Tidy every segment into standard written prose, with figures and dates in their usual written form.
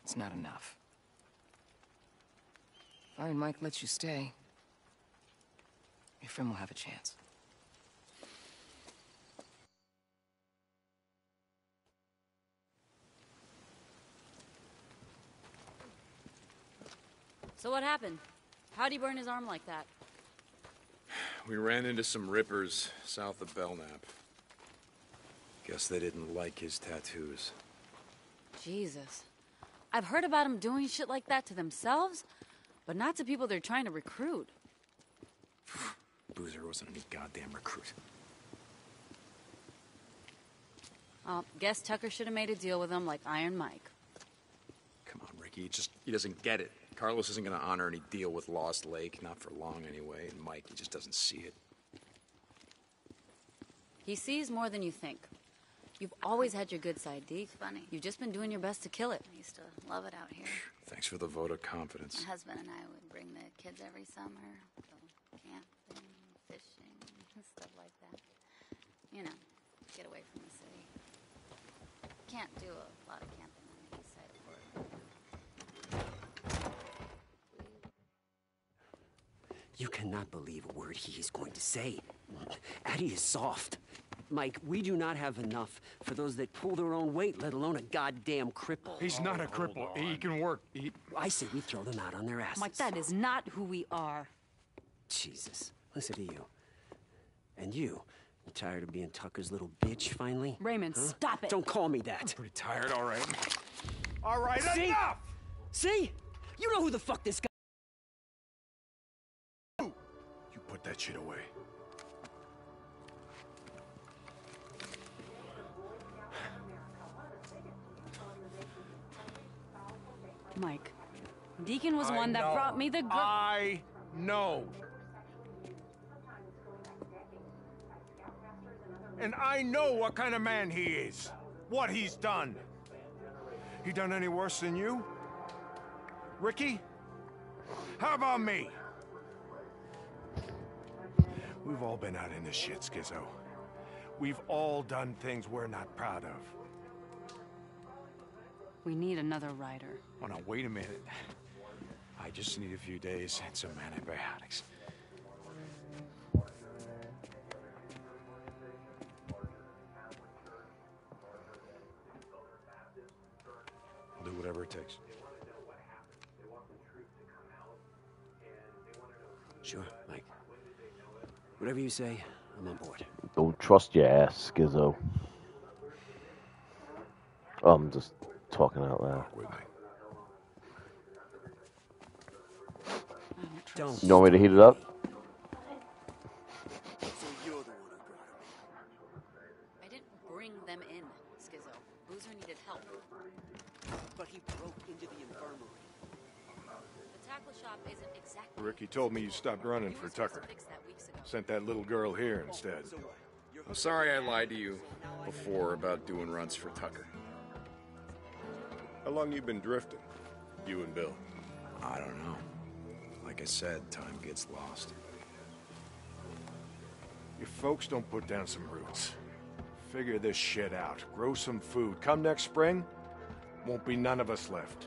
it's not enough. If Iron Mike lets you stay, your friend will have a chance. So what happened? How'd he burn his arm like that? We ran into some rippers south of Belknap. Guess they didn't like his tattoos. Jesus. I've heard about them doing shit like that to themselves, but not to people they're trying to recruit. Boozer wasn't any goddamn recruit. Guess Tucker should have made a deal with him like Iron Mike. Come on, Ricky, he doesn't get it. Carlos isn't gonna honor any deal with Lost Lake, not for long anyway, and Mike, he just doesn't see it. He sees more than you think. You've always had your good side, Deke. It's funny. You've just been doing your best to kill it. I used to love it out here. Thanks for the vote of confidence. My husband and I would bring the kids every summer, go camping, fishing, stuff like that. You know, get away from the city. Can't do a lot of camping on the east side of Portland. You cannot believe a word he is going to say. Addie is soft. Mike, we do not have enough for those that pull their own weight, let alone a goddamn cripple. He's not a cripple. He can work. I say we throw them out on their asses. Mike, that is not who we are. Jesus, listen to you. And you tired of being Tucker's little bitch, finally? Raymond, huh? stop it. Don't call me that. I'm pretty tired, all right. All right, See? enough! See? You know who the fuck this guy... You put that shit away. Mike, Deacon was one that brought me the girl. I know. And I know what kind of man he is. What he's done. He done any worse than you? Ricky? How about me? We've all been out in this shit, Skizzo. We've all done things we're not proud of. We need another rider. Oh, now, wait a minute. I just need a few days and some antibiotics. I'll do whatever it takes. Sure, Mike. Whatever you say, I'm on board. Don't trust your ass, Skizzo. Oh, I'm just talking out loud. Don't. You want me to heat it up? So you're the one who brought him. I didn't bring them in, Skizzo. Boozer needed help. But he broke into the infirmary. The tackle shop isn't exactly... Ricky told me you stopped running for Tucker. Sent that little girl here instead. I'm sorry I lied to you before about doing runs for Tucker. How long you been drifting? You and Bill? I don't know. Like I said, time gets lost. Your folks don't put down some roots. Figure this shit out. Grow some food. Come next spring, won't be none of us left.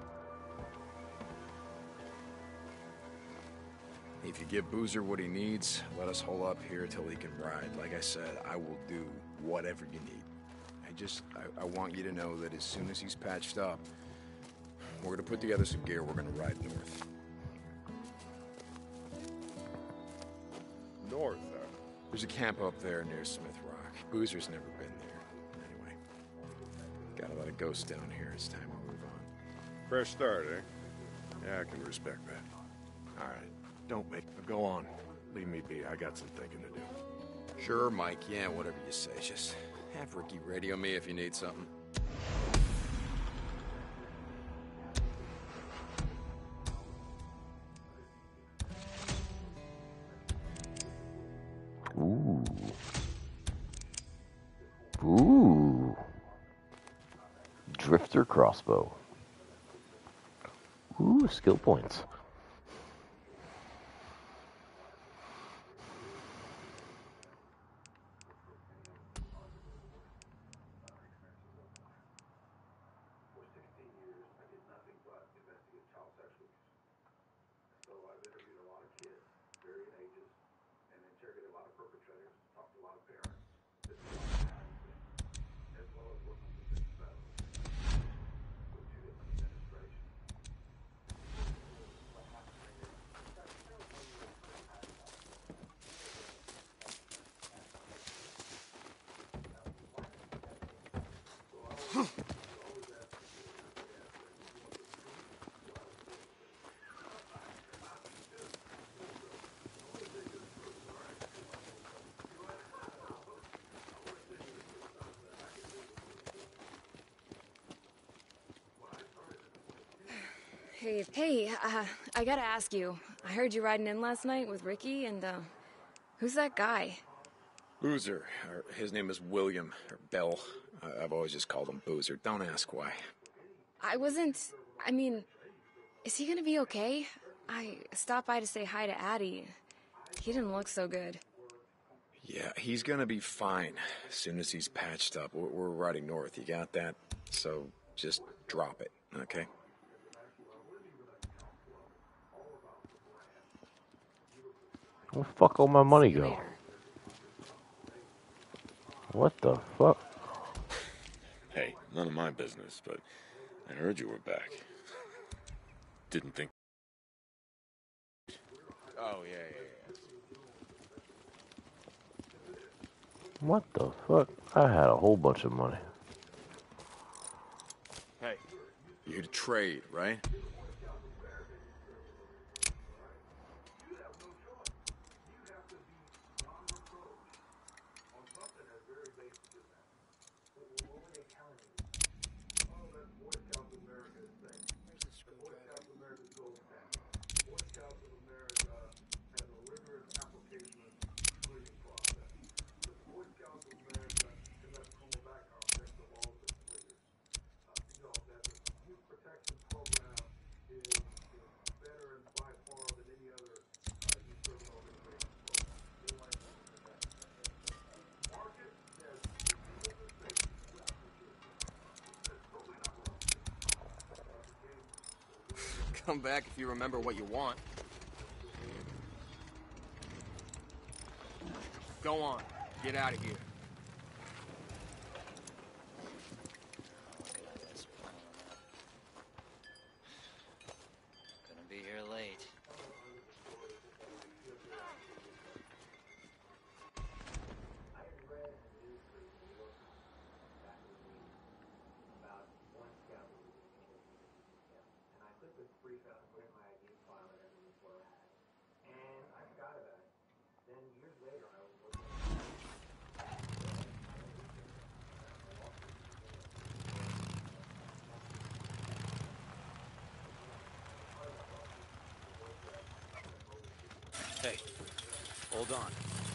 If you give Boozer what he needs, let us hole up here till he can ride. Like I said, I will do whatever you need. I want you to know that as soon as he's patched up, we're gonna put together some gear, we're gonna ride north. North, There's a camp up there near Smith Rock. Boozer's never been there. Anyway, got a lot of ghosts down here. It's time to move on. Fresh start, eh? Yeah, I can respect that. All right, don't make me go on. Leave me be. I got some thinking to do. Sure, Mike. Yeah, whatever you say. Just have Ricky radio me if you need something. Ooh. Ooh. Drifter crossbow. Ooh, skill points. Hey, I gotta ask you. I heard you riding in last night with Ricky, and, who's that guy? Boozer. His name is William, or Bell. I've always just called him Boozer. Don't ask why. I mean, is he gonna be okay? I stopped by to say hi to Addie. He didn't look so good. Yeah, he's gonna be fine as soon as he's patched up. We're riding north, you got that? So just drop it, okay? Where the fuck all my money See you go? later. What the fuck? Hey, none of my business, but I heard you were back. Didn't think. Oh, yeah. What the fuck? I had a whole bunch of money. Hey, you're here to trade, right? Come back if you remember what you want. Go on. Get out of here. Gonna be here late. Hey, hold on.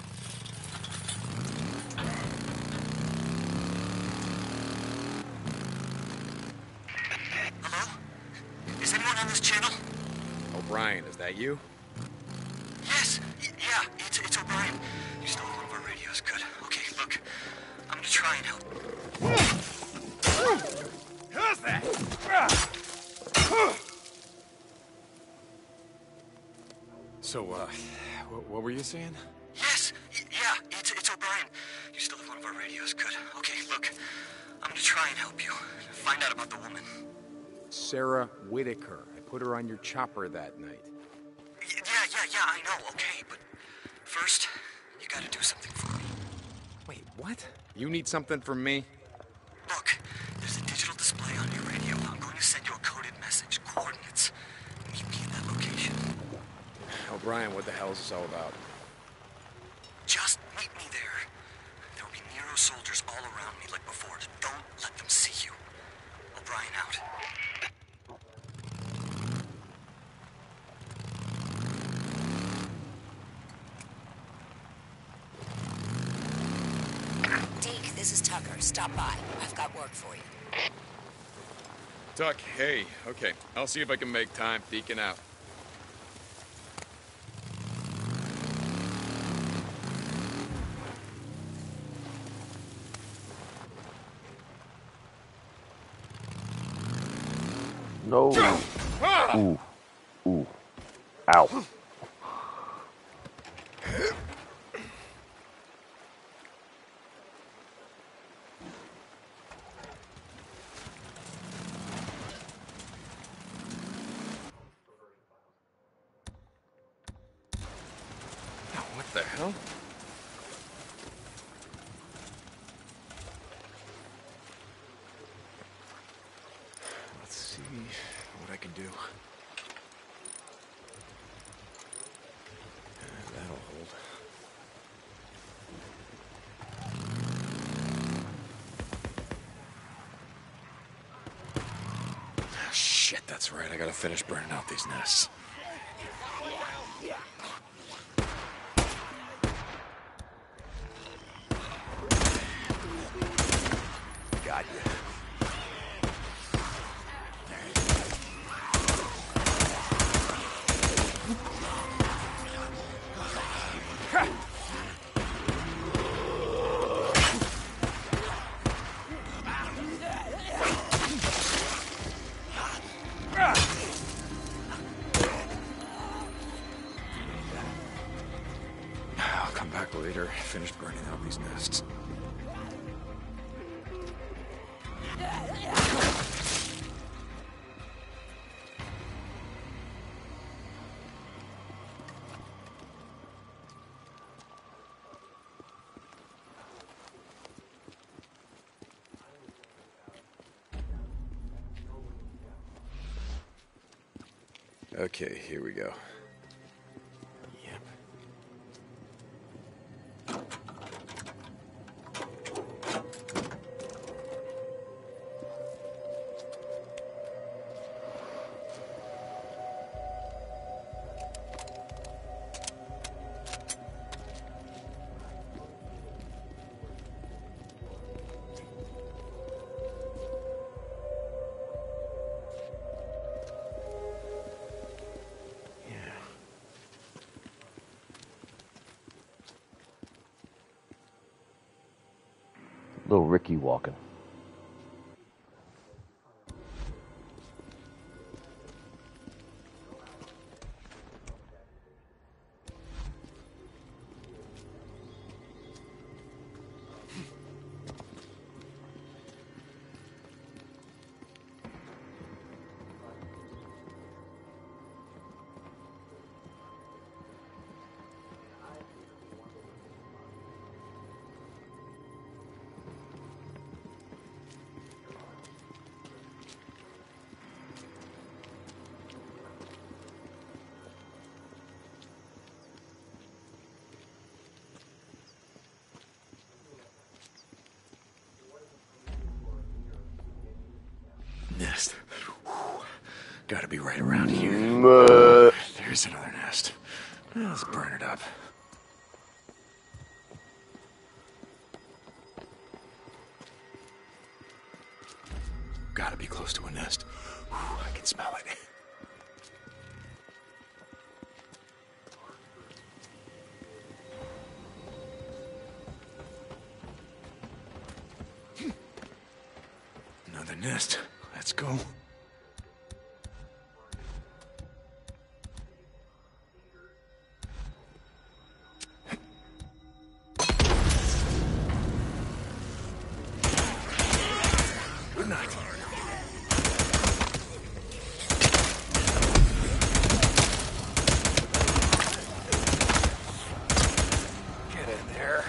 Hello? Is anyone on this channel? O'Brien, is that you? Yes. Yeah, it's O'Brien. You stole one of our radios. Good. Okay, look. I'm gonna try and help. Who's that? So, what were you saying? Yes. Yeah, it's O'Brien. You still have one of our radios. Good. Okay, look. I'm gonna try and help you. Find out about the woman. Sarah Whitaker. I put her on your chopper that night. Yeah, I know. Okay, but first, you gotta do something for me. Wait, what? You need something from me? Look, there's a digital display on your radio. I'm going to send you a coded message. Coordinates. Meet me at that location. O'Brien, what the hell is this all about? Just meet me there. There will be Nero soldiers all around me like before. Don't let them see you. O'Brien out. Deke, this is Tucker. Stop by. I've got work for you. Tuck, hey, okay. I'll see if I can make time. Deacon out. No. Ooh. Ooh. Ow. What the hell? Let's see what I can do. That'll hold. Shit, that's right. I gotta finish burning out these nests. Got you. I'll come back later, finish burning out these nests. Okay, here we go. Yep. Little Ricky walking. Nest. Gotta be right around here. There's another nest. Let's burn it up. Gotta be close to a nest. I can smell it. Another nest. Let's go. Good night. Get in there.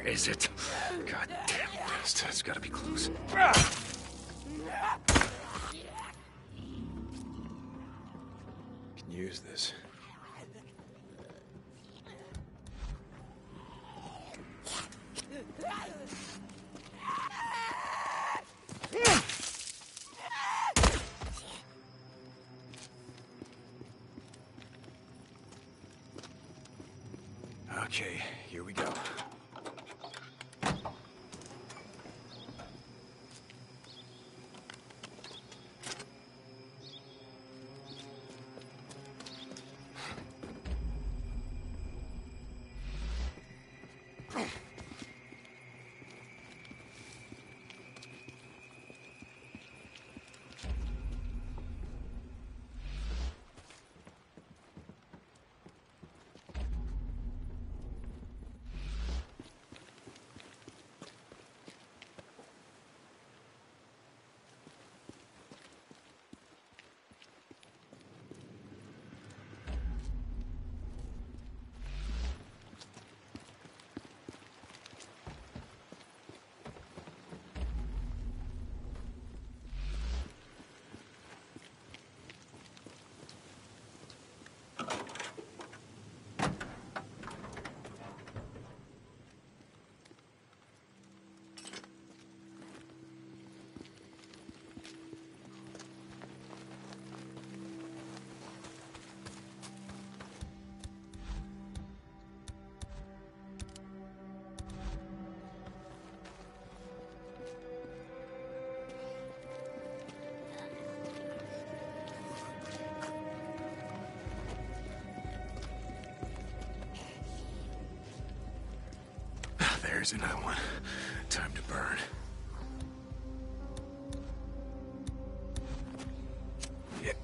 is it? God damn it. It's gotta be close. Can use this. Okay, here we go. There's another one. Time to burn. Yeah.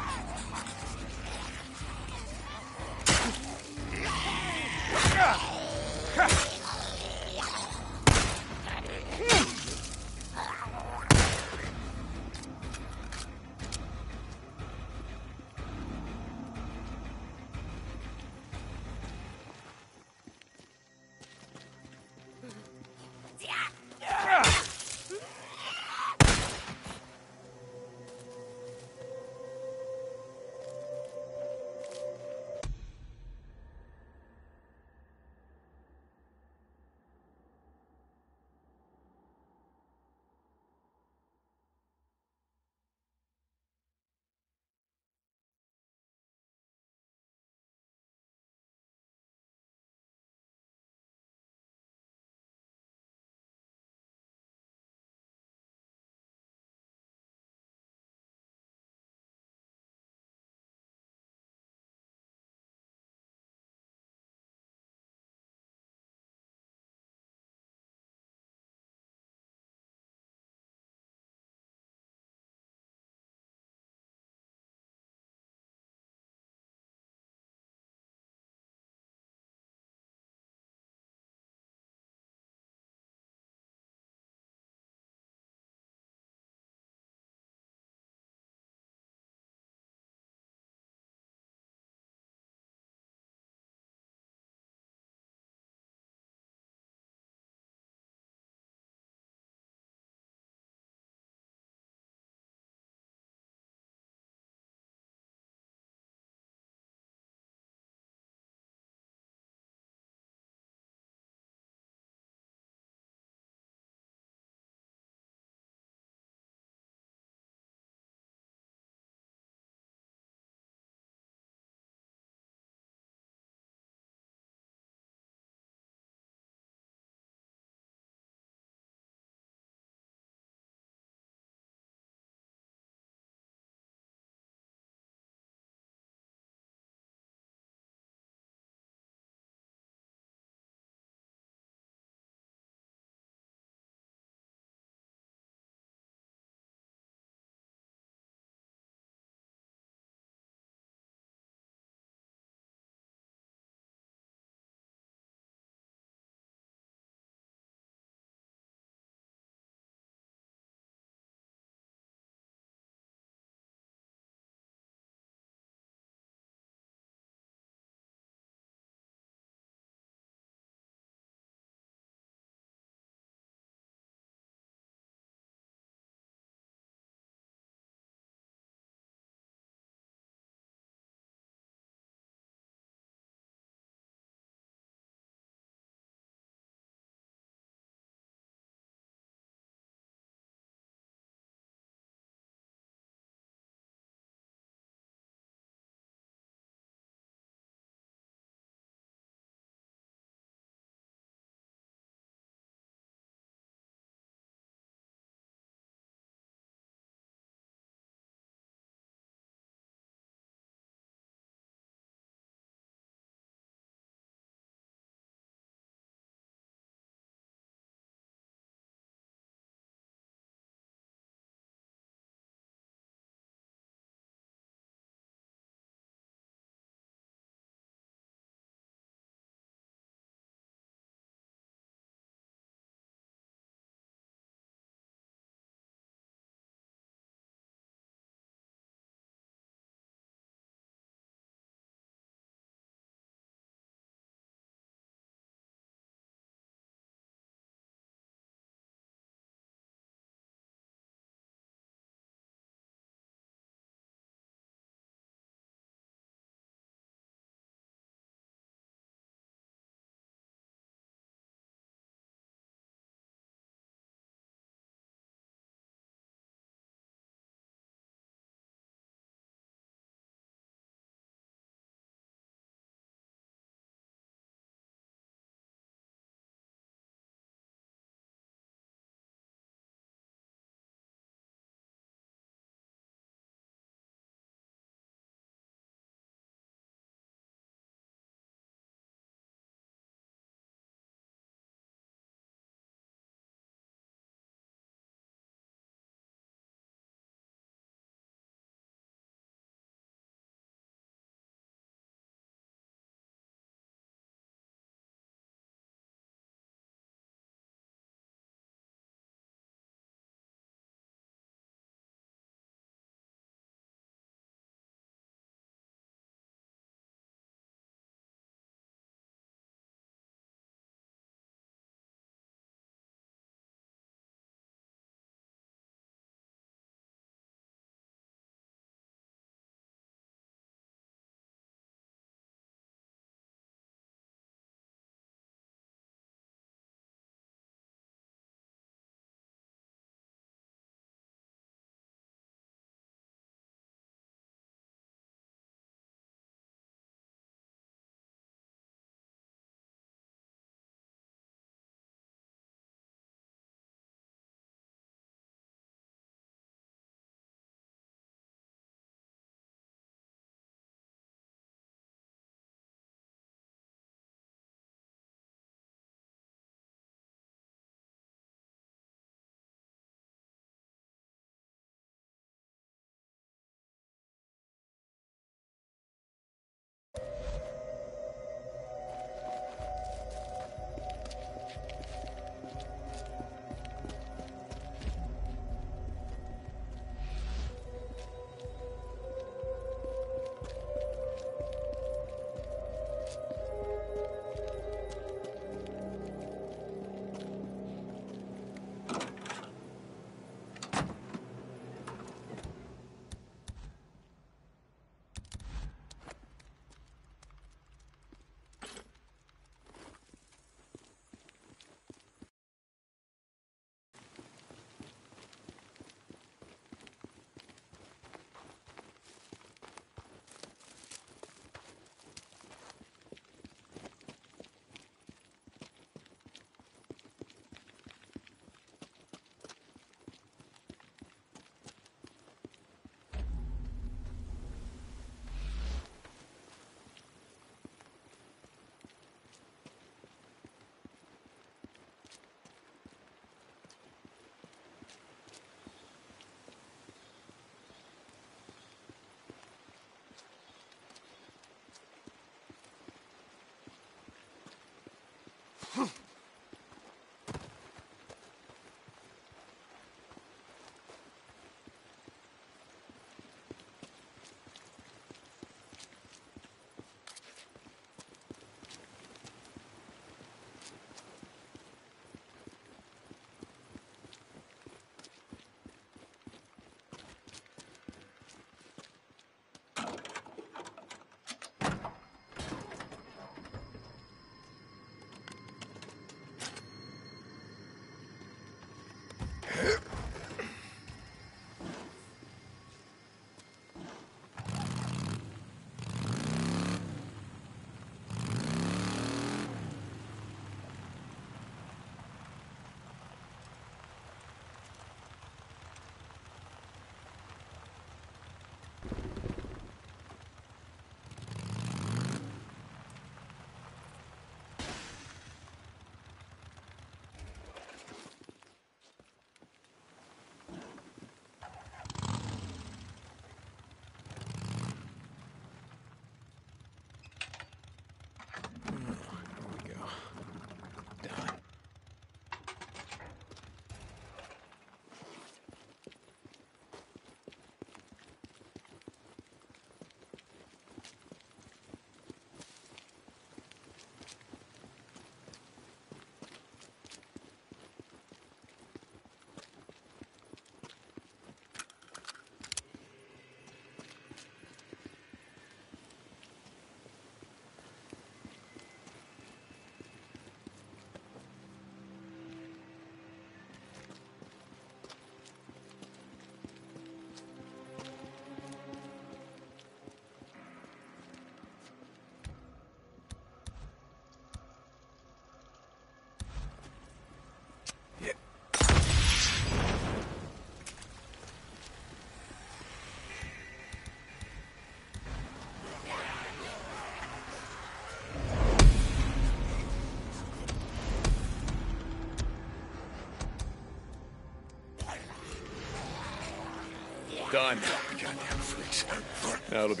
Done. Goddamn freaks. Now it'll be...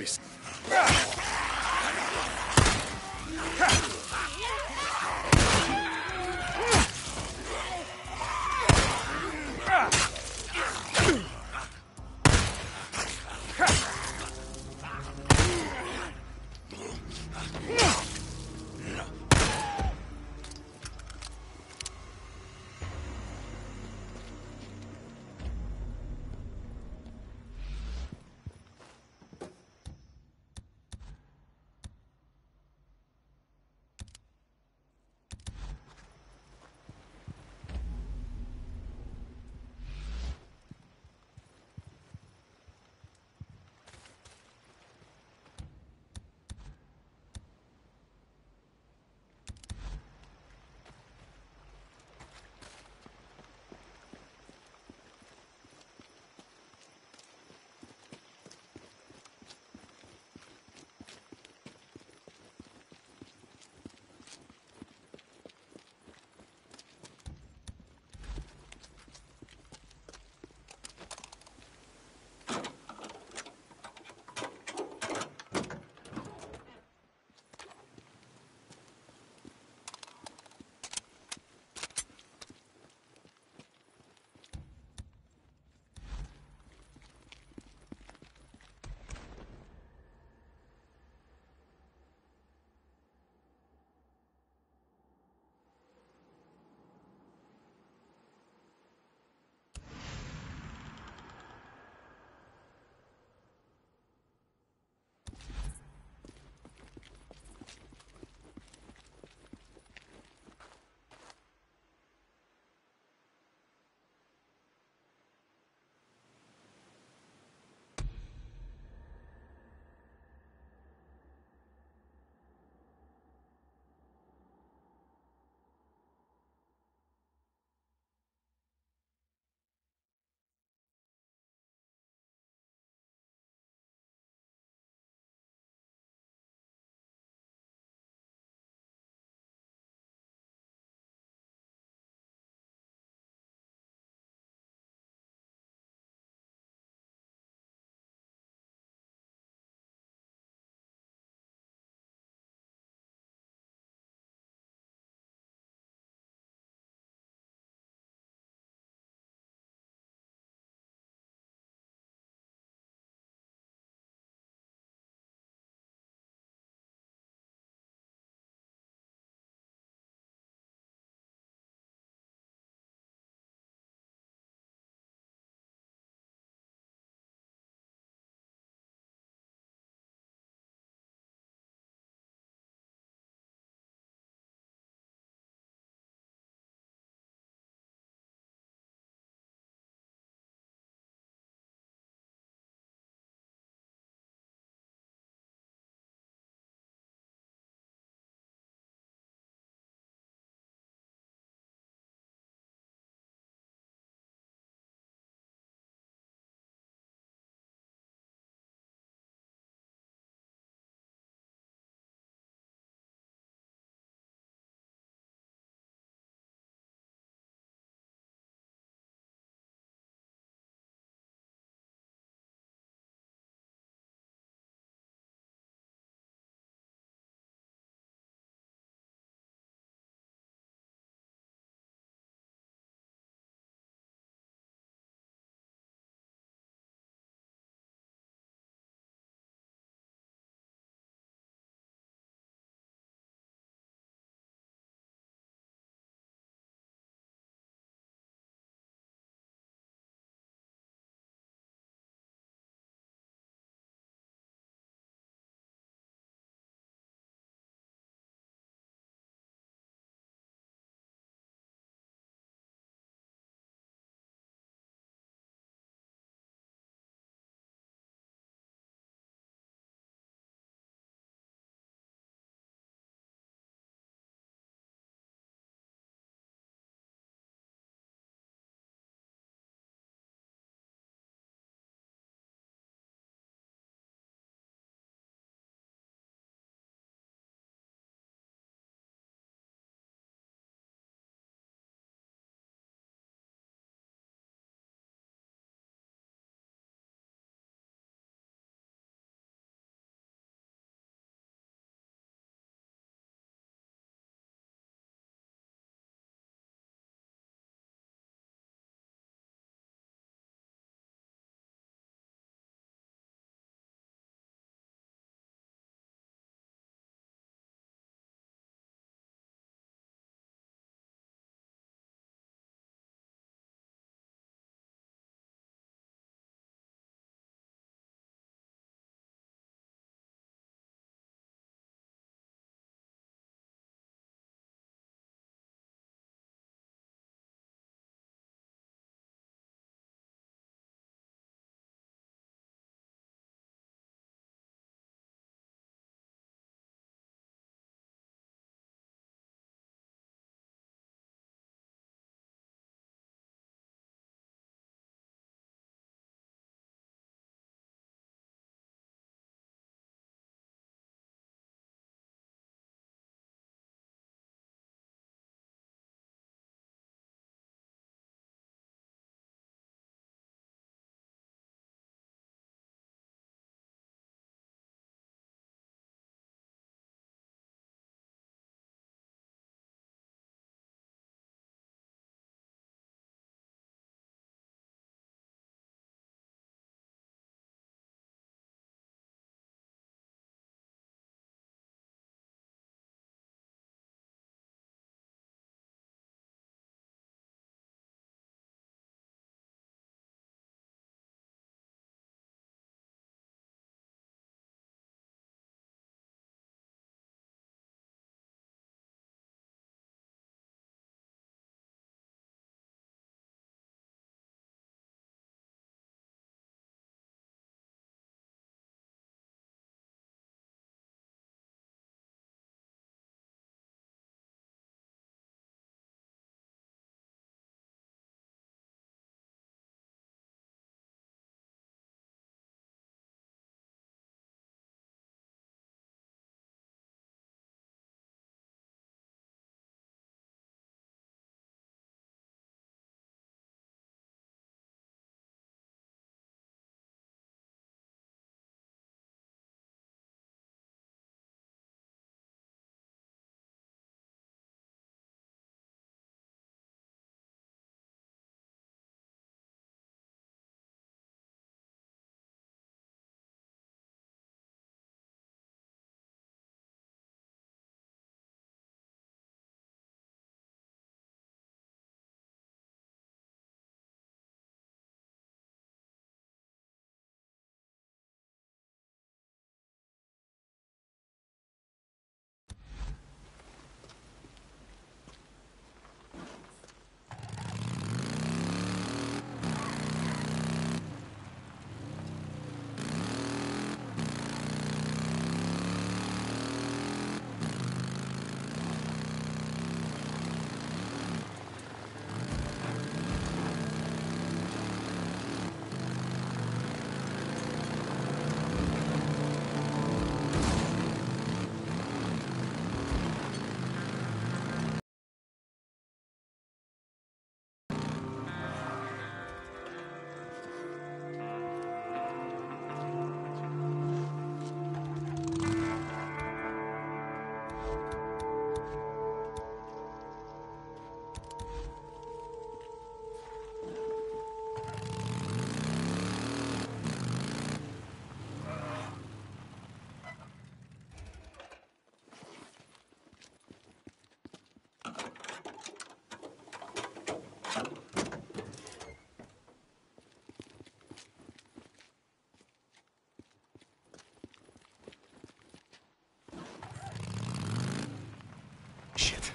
Shit.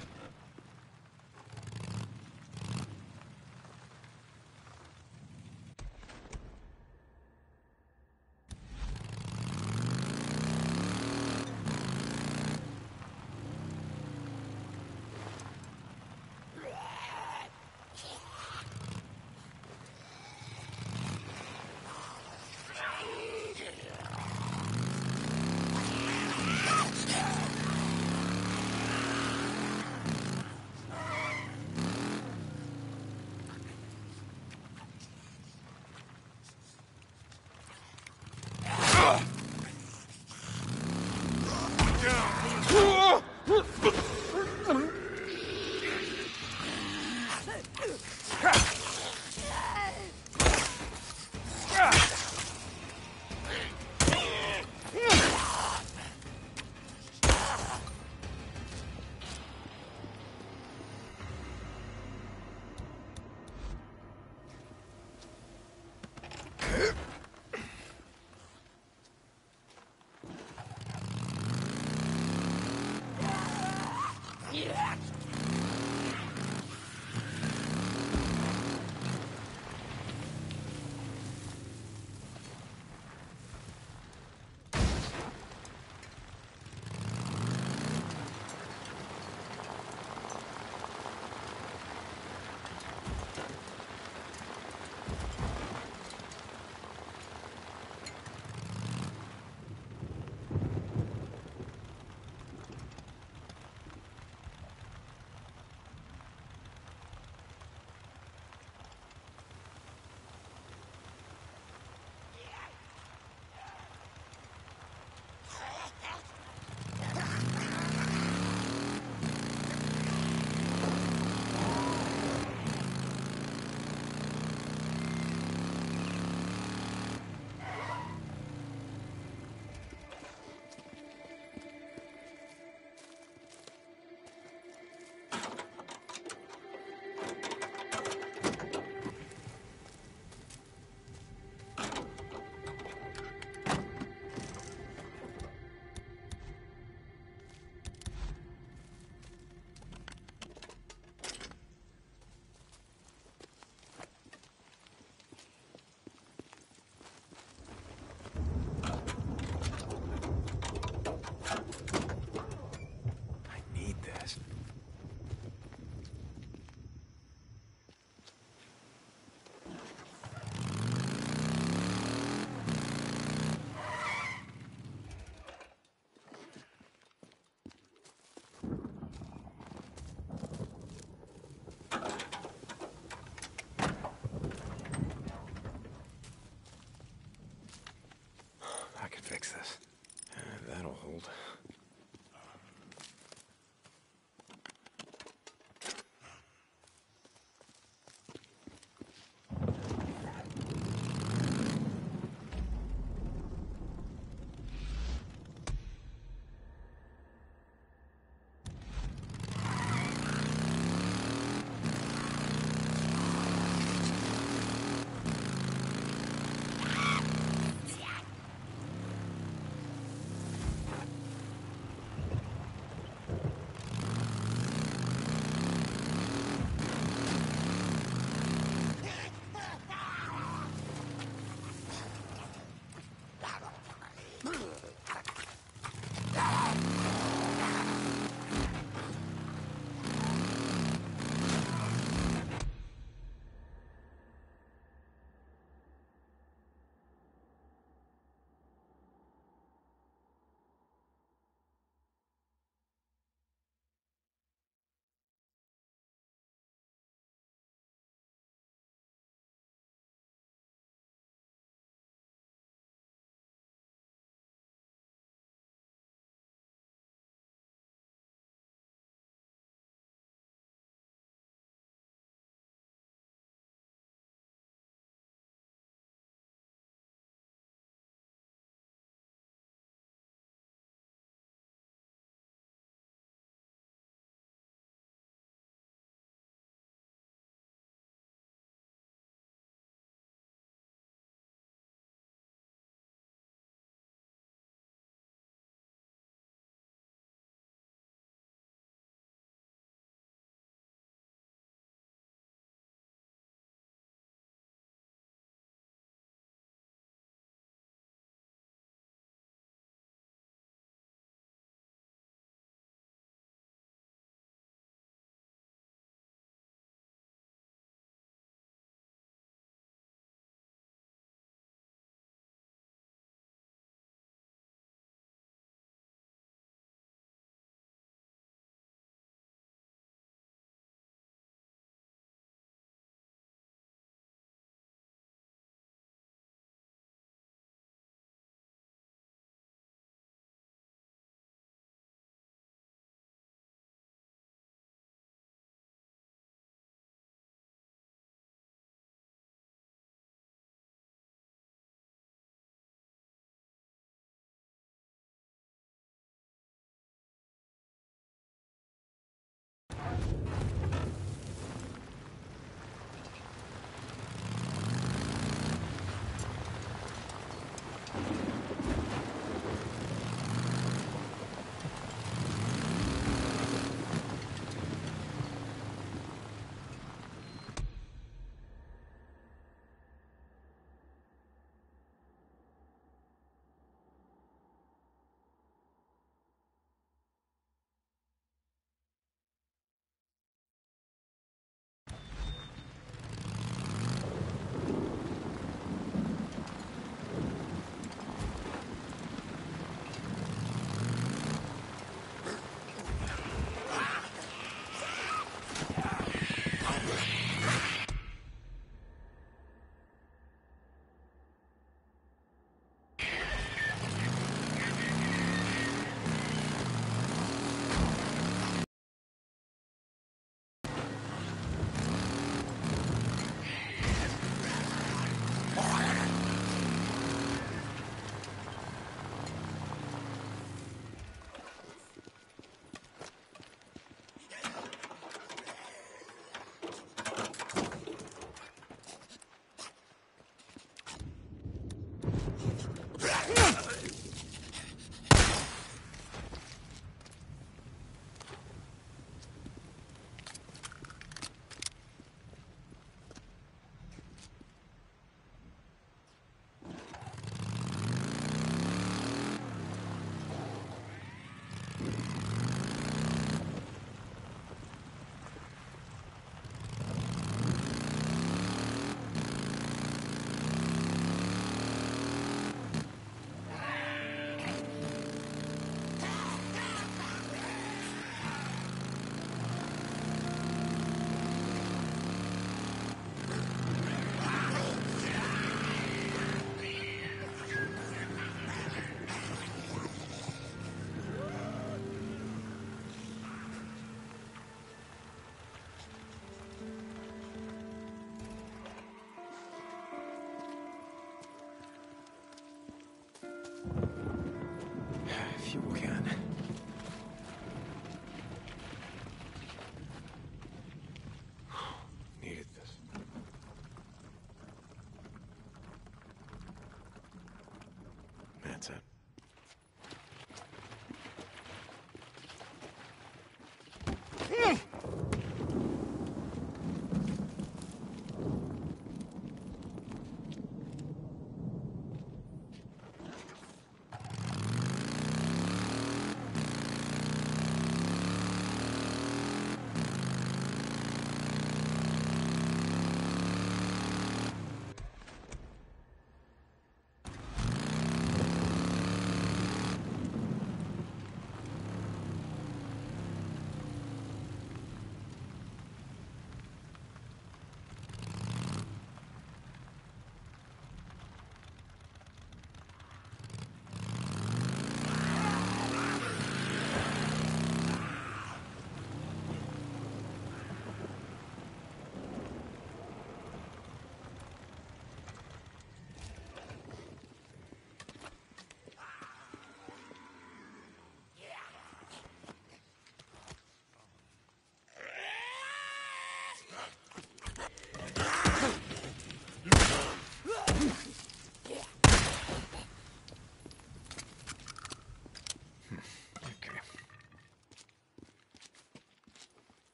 Fix this. That'll hold.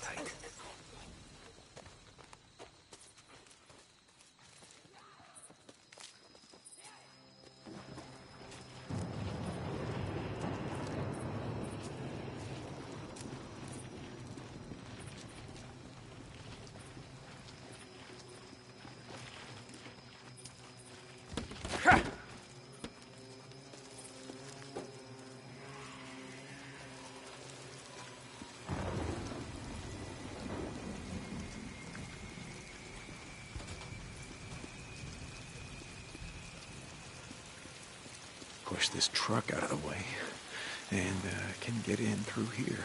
tight. Push this truck out of the way, and can get in through here.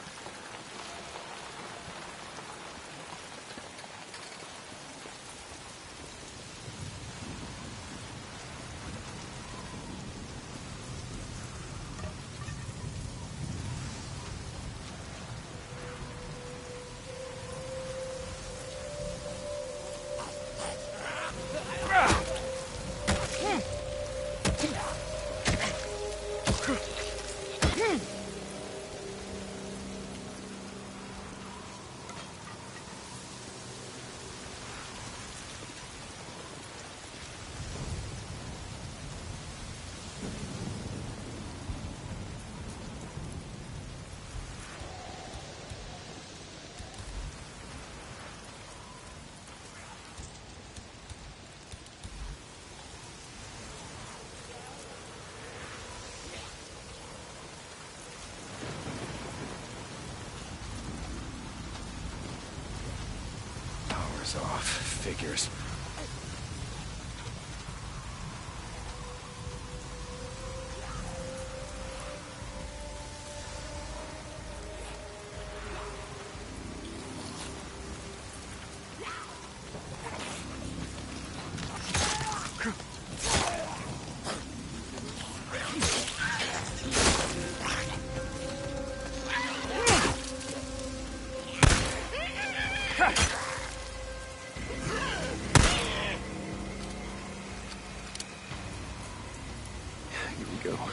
Power's off. Figures. Here we go.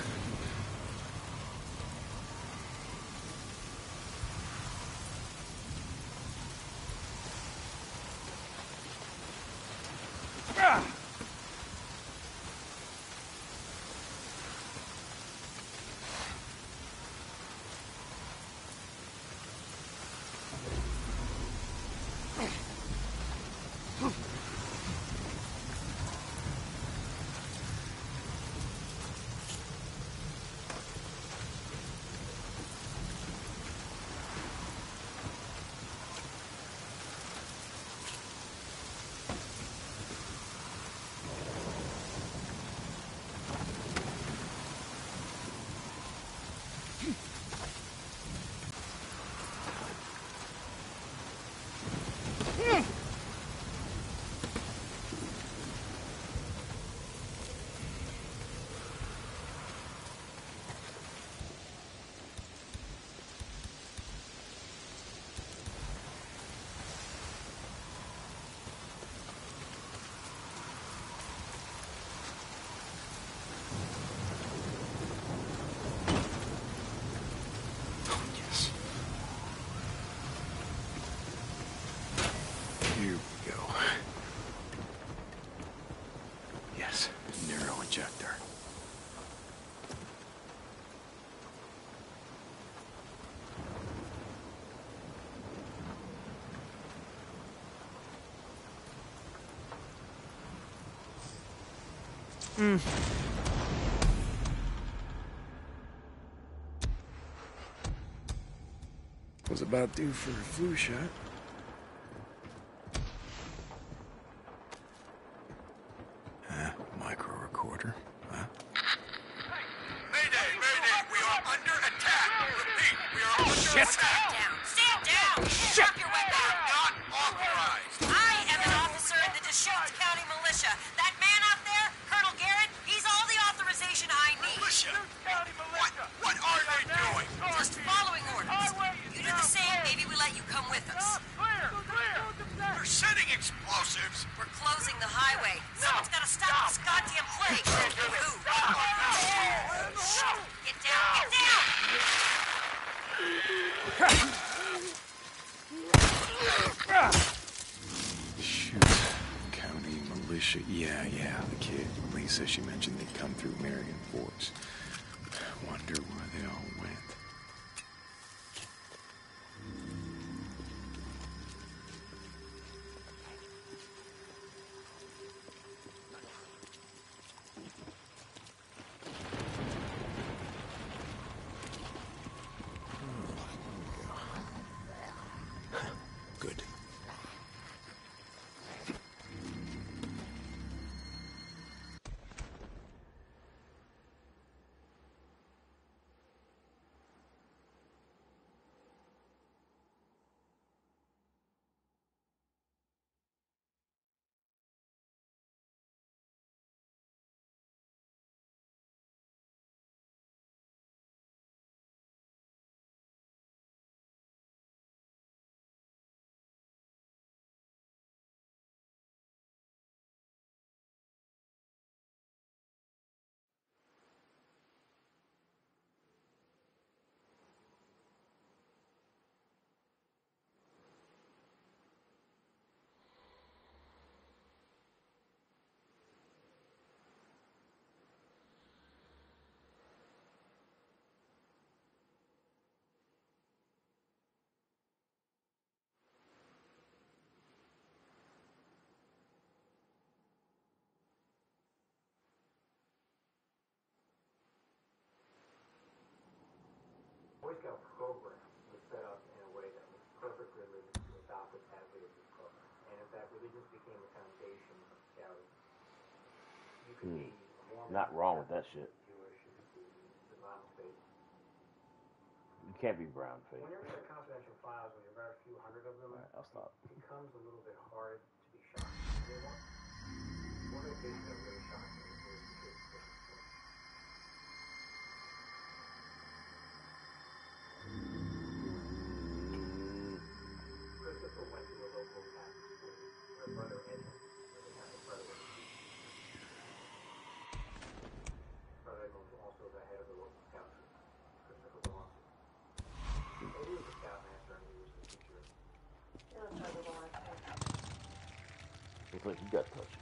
Here we go. Yes, narrow ejector. Was about due for a flu shot. Micro recorder. Huh? Mayday! Mayday! We are under attack! Repeat, we are under attack! Stand down! Drop your weapon! Not authorized! I am an officer in the Deschutes County Militia. That man out there, Colonel Garrett, he's all the authorization I need. Militia! What are they doing? Just following orders. You do the same, maybe we let you come with us. They're setting explosives! We're closing the highway. Someone's got to stop this goddamn plague. Who? Get down! Get down! says she mentioned they'd come through Marion Forks. Wonder where they all went. Good. Boy Scout program was set up in a way that was perfectly religious to adopt it as a program. And in fact, religion became the foundation of Scouting. You could be Mormon, Not wrong with that shit. Jewish, you could be Islamic Faith. You can't be brown face. When you're in the confidential files, when you've got a few hundred of them, Alright, I'll stop. it becomes a little bit hard to be shocked anymore. One of the cases that really shocked me was the case of Christmas. Christopher went to a local Catholic school where Brother Edmund was a Catholic brother. Brother Edmund was also the head of the local scout troop Christopher belonged to. He was a scoutmaster and he was the teacher. Looks like you got touched.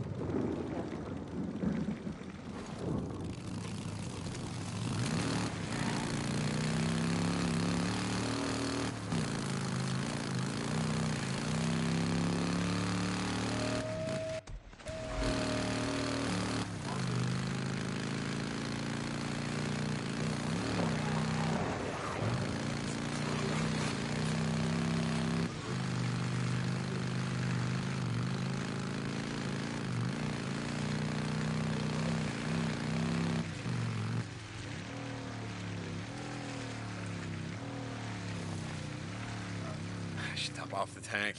I should top off the tank.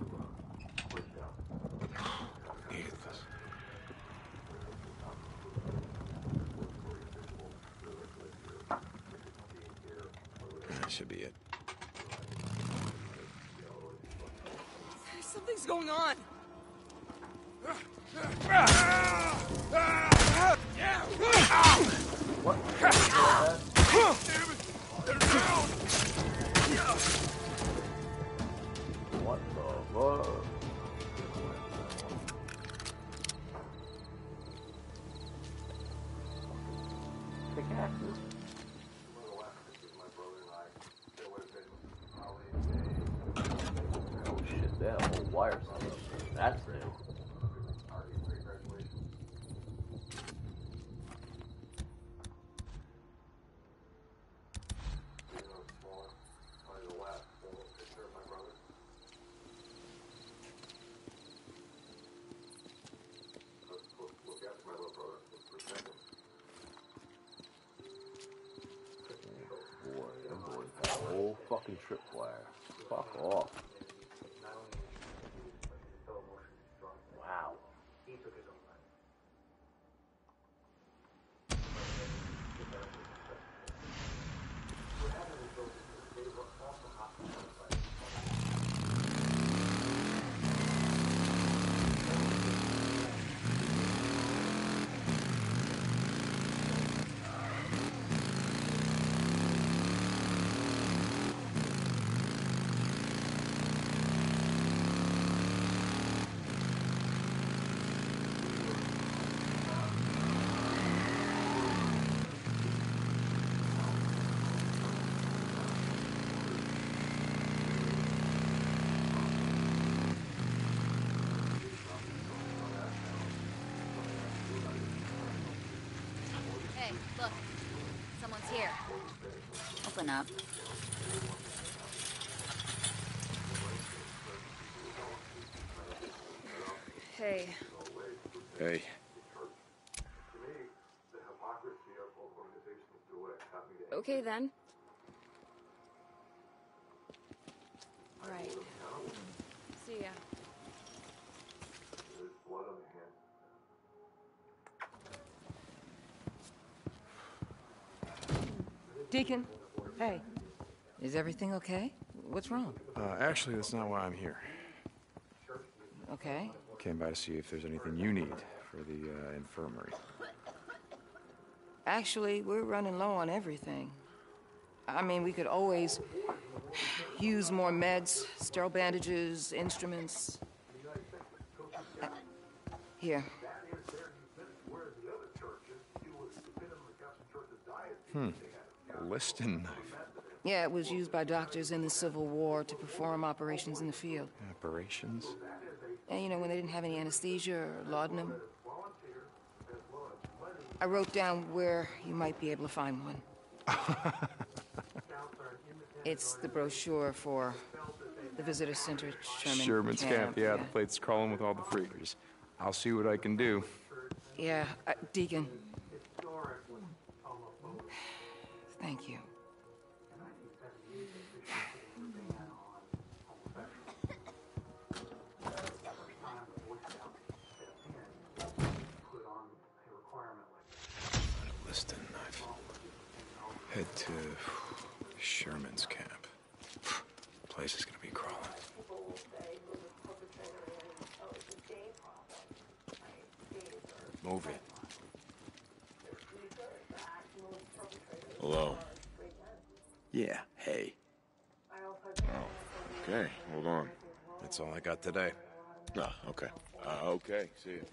Needed this. That should be it. Something's going on. What the fuck? Pickaxes. Oh shit, that whole wire system. That's new. Boy, them boys got a whole fucking tripwire. Fuck off. Wow. He took his own life. What happened is those they were also hospitalized by Look, someone's here. Open up. Hey. Hey. Okay, then. Right. See ya. Deacon, hey. Is everything okay? What's wrong? Actually, that's not why I'm here. Okay. Came by to see if there's anything you need for the infirmary. Actually, we're running low on everything. I mean, we could always use more meds, sterile bandages, instruments. Here. A Liston knife. Yeah, it was used by doctors in the Civil War to perform operations in the field. Operations? And you know, when they didn't have any anesthesia or laudanum. I wrote down where you might be able to find one. It's the brochure for the visitor center at Sherman's camp. Yeah, the plate's crawling with all the freakers. I'll see what I can do. Yeah, Deacon. Thank you. A Liston knife. Head to Sherman's camp. Place is gonna be crawling. Move it. Hello. Yeah, hey. Oh, okay. Hold on. That's all I got today. Ah, okay. Okay. See you.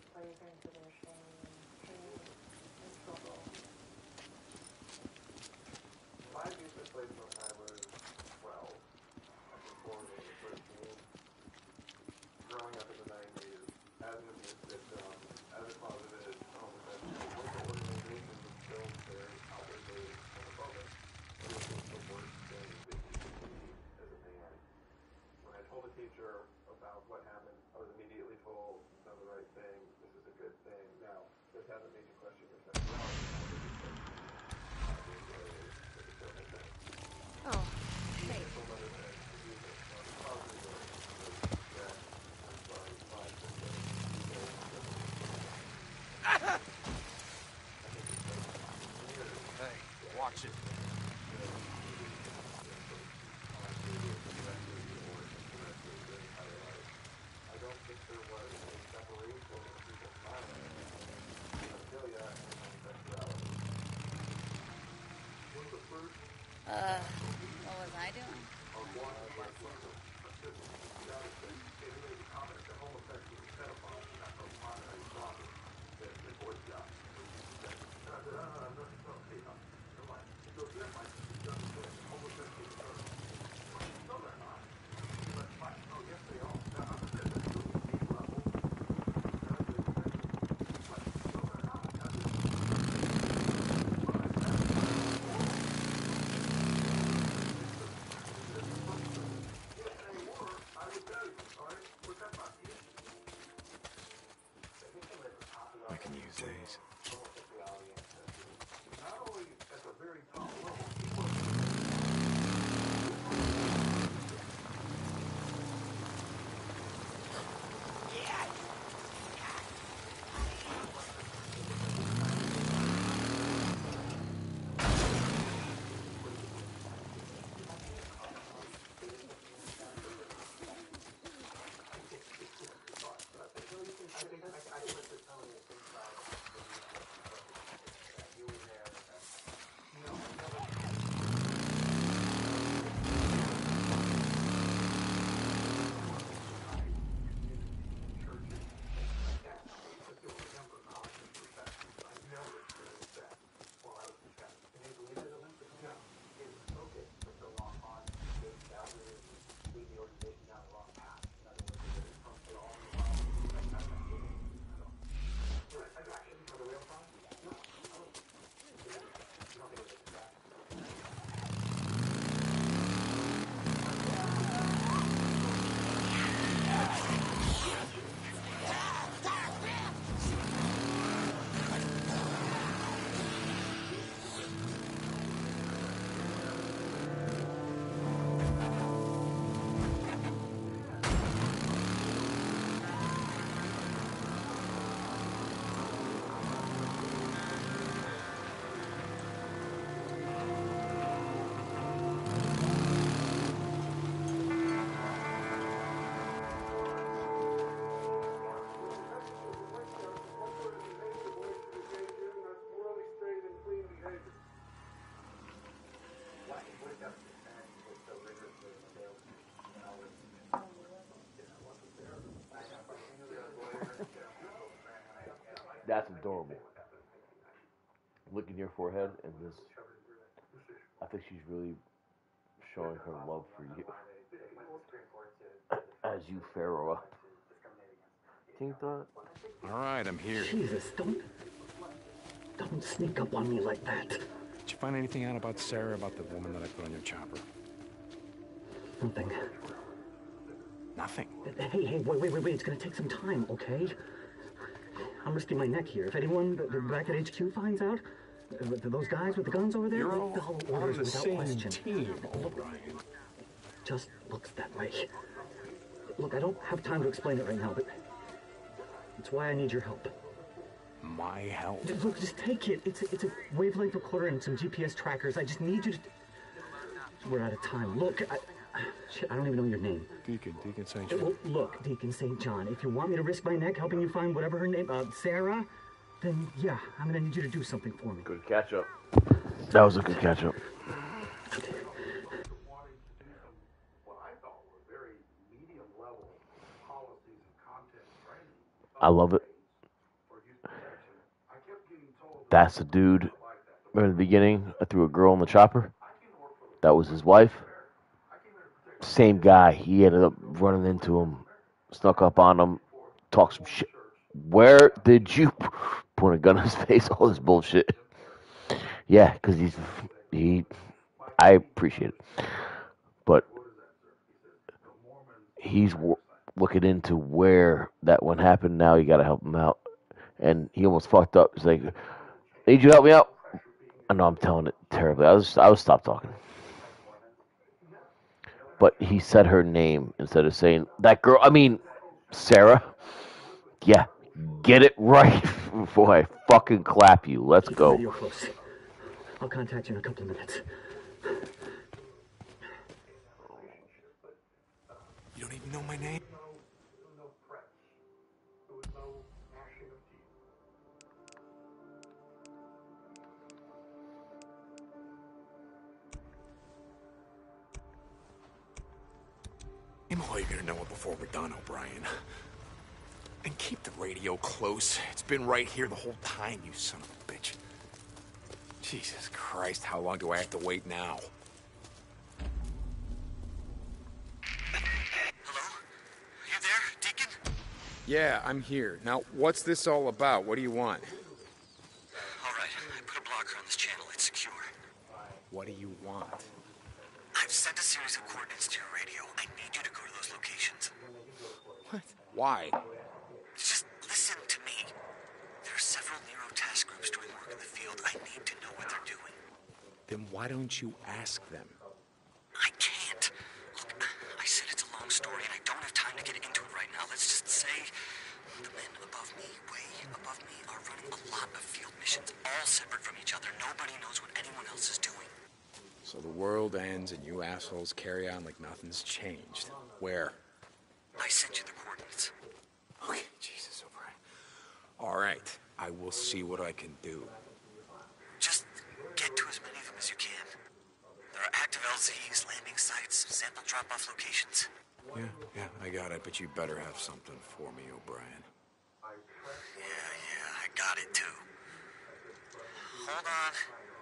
Oh, hey. Hey, watch it. What was I doing? I can use these. That's adorable. Licking your forehead and this. I think she's really showing her love for you. As you Pharaoh up. Think that? All right, I'm here. Jesus, don't sneak up on me like that. Did you find anything out about Sarah, about the woman that I put on your chopper? Nothing. Nothing? Hey, wait. It's gonna take some time, okay? I'm risking my neck here. If anyone back at HQ finds out, those guys with the guns over there, You're all they'll on orders the without same question. team, O'Brien. Just looks that way. Look, I don't have time to explain it right now, but it's why I need your help. My help? Look, just take it. It's a wavelength recorder and some GPS trackers. I just need you to... We're out of time. Look, I don't even know your name. Deacon St. John. Look, Deacon St. John, if you want me to risk my neck helping you find whatever her name, Sarah, then yeah, I'm gonna need you to do something for me. Good catch up. That was a good catch up. I love it. That's the dude. Remember in the beginning, I threw a girl in the chopper? That was his wife. Same guy. He ended up running into him, snuck up on him, talked some shit. Where did you point a gun in his face? All this bullshit. Yeah, because I appreciate it. But he's looking into where that one happened. Now you got to help him out. And he almost fucked up. He's like, need you to help me out? I know I'm telling it terribly. I was stop talking. But he said her name instead of saying that girl. I mean, Sarah. Yeah, get it right before I fucking clap you. Let's go. You're close. I'll contact you in a couple of minutes. You don't even know my name? You know you're gonna know it before we're done, O'Brien. And keep the radio close. It's been right here the whole time, you son of a bitch. Jesus Christ, how long do I have to wait now? Hello? You there, Deacon? Yeah, I'm here. Now, what's this all about? What do you want? All right, I put a blocker on this channel. It's secure. What do you want? I've sent a series of coordinates to your radio. I need you to go to those locations. What? Why? Just listen to me. There are several Nero task groups doing work in the field. I need to know what they're doing. Then why don't you ask them? I can't. Look, I said it's a long story, and I don't have time to get into it right now. Let's just say the men above me, way above me, are running a lot of field missions, all separate from each other. Nobody knows what anyone else is doing. So the world ends and you assholes carry on like nothing's changed. Where? I sent you the coordinates. Okay, Jesus, O'Brien. All right, I will see what I can do. Just get to as many of them as you can. There are active LZs, landing sites, sample drop-off locations. Yeah, I got it, but you better have something for me, O'Brien. Yeah, I got it too. Hold on.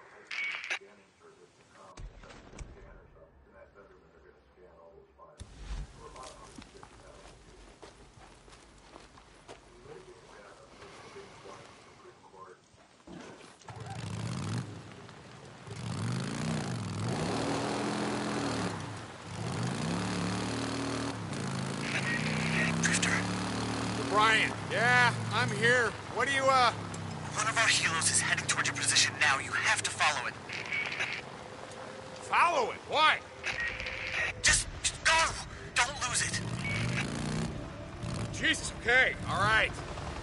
O'Brien, yeah, I'm here. What do you, One of our helos is heading toward your position now. You have to follow it. Follow it? Why? Just go! Don't lose it. Jesus, okay, all right.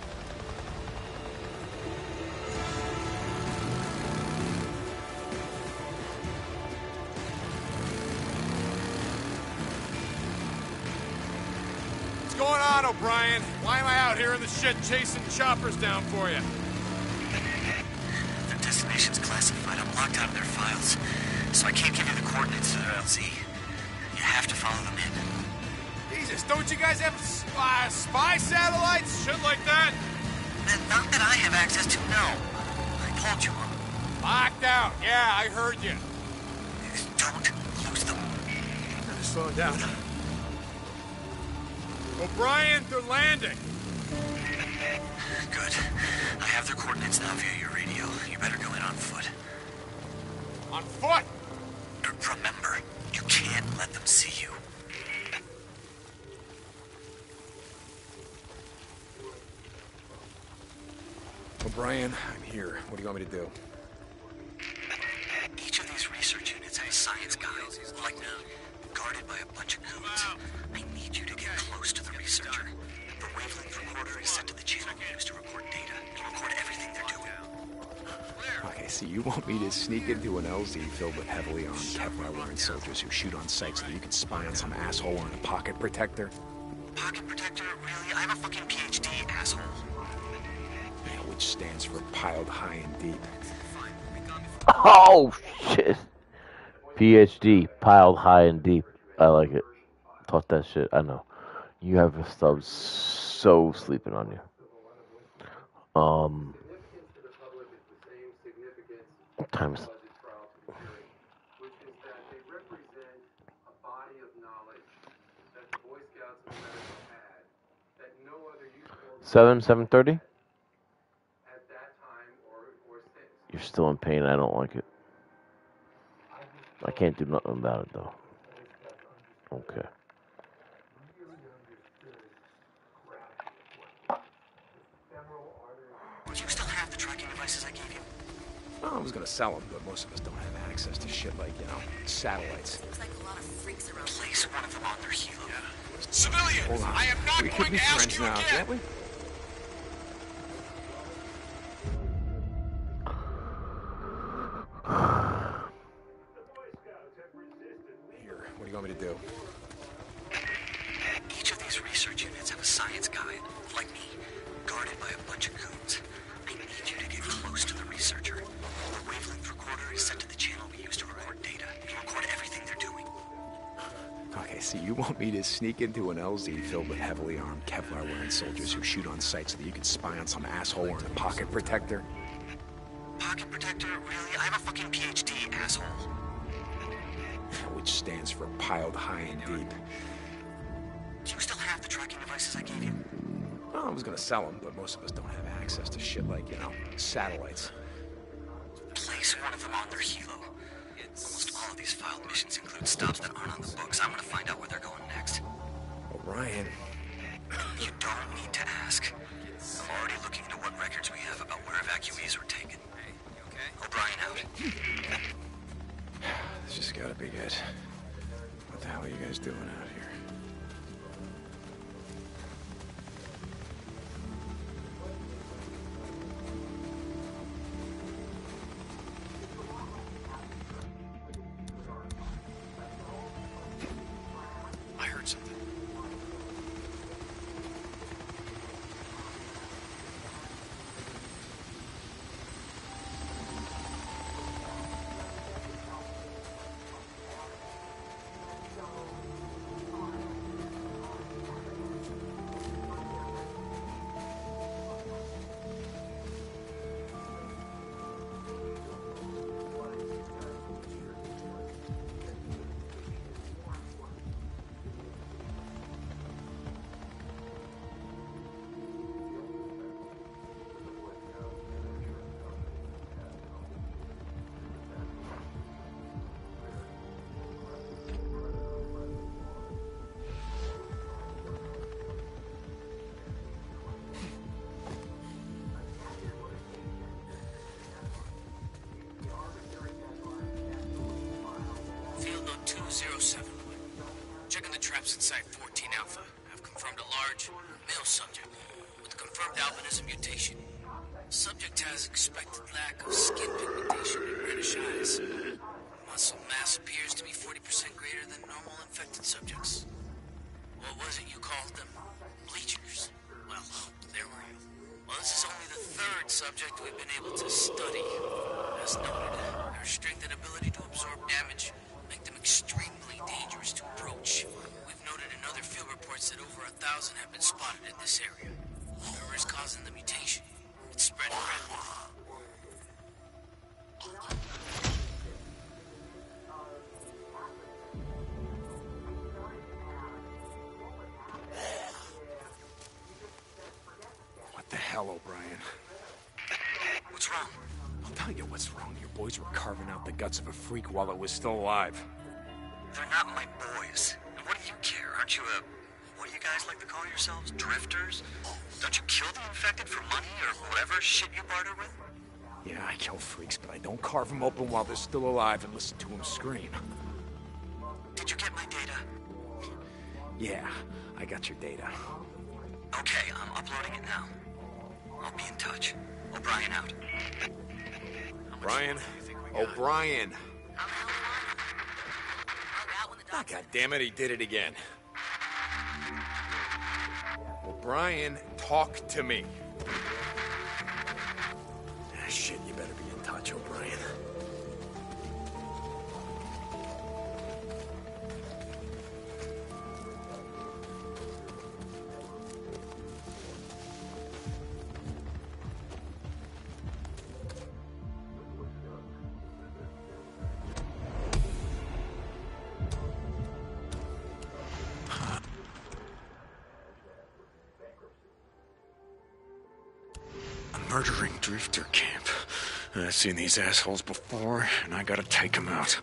What's going on, O'Brien? Why am I out here in the shit chasing choppers down for you? Their destination's classified. I'm locked out of their files. So I can't give you the coordinates to their LZ. You have to follow them in. Jesus, don't you guys have spy satellites? Shit like that? Not that I have access to, no. I pulled you up. Locked out. Yeah, I heard you. Don't lose them. Gotta slow down. O'Brien, they're landing. Good. I have their coordinates now via your radio. You better go in on foot. On foot? Remember, you can't let them see you. O'Brien, I'm here. What do you want me to do? Each of these research units have a science guide, like me, guarded by a bunch of goons. I need you to get close to the researcher. The wavelength recorder is set to the channel used to record data and record everything they're doing. Okay, so you want me to sneak into an LZ filled with heavily armed Kevlar-wearing soldiers who shoot on sight so that you can spy on some asshole wearing a pocket protector? Pocket protector? Really? I have a fucking PhD, asshole. Yeah, which stands for piled high and deep. Oh, shit. PhD, piled high and deep. I like it. Taught that shit, I know. You have a stub so sleeping on you. Times. Which is that they represent a body of knowledge that the Boy Scouts of America had that no other youth organization 7:30? at that time or since. You're still in pain. I don't like it. I can't do nothing about it, though. Okay. Do you still have the tracking devices I gave you? Well, I was gonna sell them, but most of us don't have access to shit like, satellites. Seems like a lot of freaks around. Place one of them on their helo. Civilians, Hold on. I am not We could going be to ask friends you now, again. can't we? Here, what do you want me to do? Each of these research units have a science guide, like me, guarded by a bunch of goons. I need you to get close to the researcher. The wavelength recorder is set to the channel we use to record data and record everything they're doing. Okay, so you want me to sneak into an LZ filled with heavily armed Kevlar-wearing soldiers who shoot on sight so that you can spy on some asshole wearing a pocket protector? Pocket protector? Really? I have a fucking PhD, asshole. Which stands for piled high and deep. Do you still have the tracking devices I gave you? Well, I was gonna sell them, but most of us don't have access to shit like, satellites. Place one of them on their helo. Almost all of these filed missions include stops that aren't on the books. I'm gonna find out where they're going next. O'Brien. You don't need to ask. I'm already looking into what records we have about where evacuees were taken. Hey, you okay? O'Brien out. This just gotta be it. What the hell are you guys doing out here? I heard something. Field note 207. Checking the traps inside 14 Alpha. I've confirmed a large male subject with confirmed albinism mutation. Subject has expected lack of skin pigmentation and reddish eyes. Muscle mass appears to be 40% greater than normal infected subjects. What was it you called them? Bleachers. Well, there were you. Well, this is only the third subject we've been able to study. As noted, their strength and ability to absorb damage make them extremely dangerous to approach. We've noted in other field reports that over 1,000 have been spotted in this area. Whatever is causing the mutation hell, O'Brien? What's wrong? I'll tell you what's wrong. Your boys were carving out the guts of a freak while it was still alive. They're not my boys. And what do you care? Aren't you what do you guys like to call yourselves? Drifters? Don't you kill the infected for money or whatever shit you barter with? Yeah, I kill freaks, but I don't carve them open while they're still alive and listen to them scream. Did you get my data? Yeah, I got your data. Okay, I'm uploading it now. I'll be in touch. O'Brien out. O'Brien? O'Brien! Oh, God damn it, he did it again. O'Brien, talk to me. Ah, shit, you better be in touch, O'Brien. Murdering drifter camp. I've seen these assholes before, and I gotta take them out.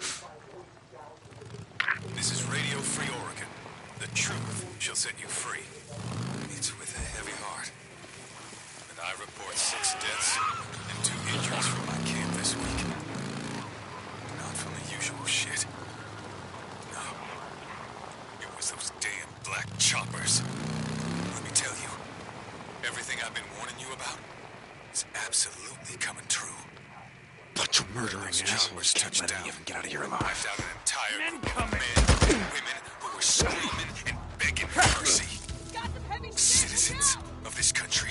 This is Radio Free Oregon. The truth shall set you free. It's with a heavy heart. And I report 6 deaths and 2 injuries from my camp this week. Not from the usual shit. No. It was those damn black choppers. Let me tell you, everything I've been warning you about is absolutely coming true. Bunch of murdering assholes can't let any of them get out of here alive. Wiped out an entire group of men and women who were screaming and begging for mercy. Citizens of this country.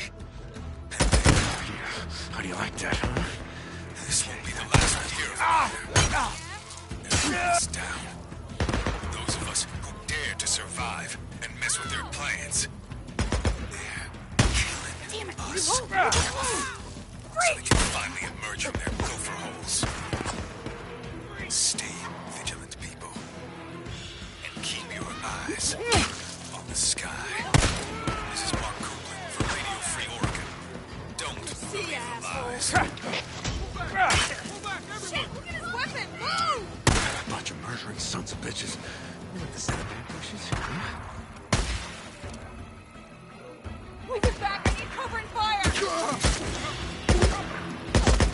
How do you like that, huh? This won't be the last we hear of them. Everyone's down. Those of us who dare to survive and mess with their plans. They're killing us. So they can finally emerge from their gopher holes. Stay vigilant, people. And keep your eyes on the sky. This is Mark Copeland for Radio Free Oregon. Don't believe the lies. Shit, look at his weapon! Move! Bunch of murdering sons of bitches. You like the set of bushes? Move it back! I need cover and fire!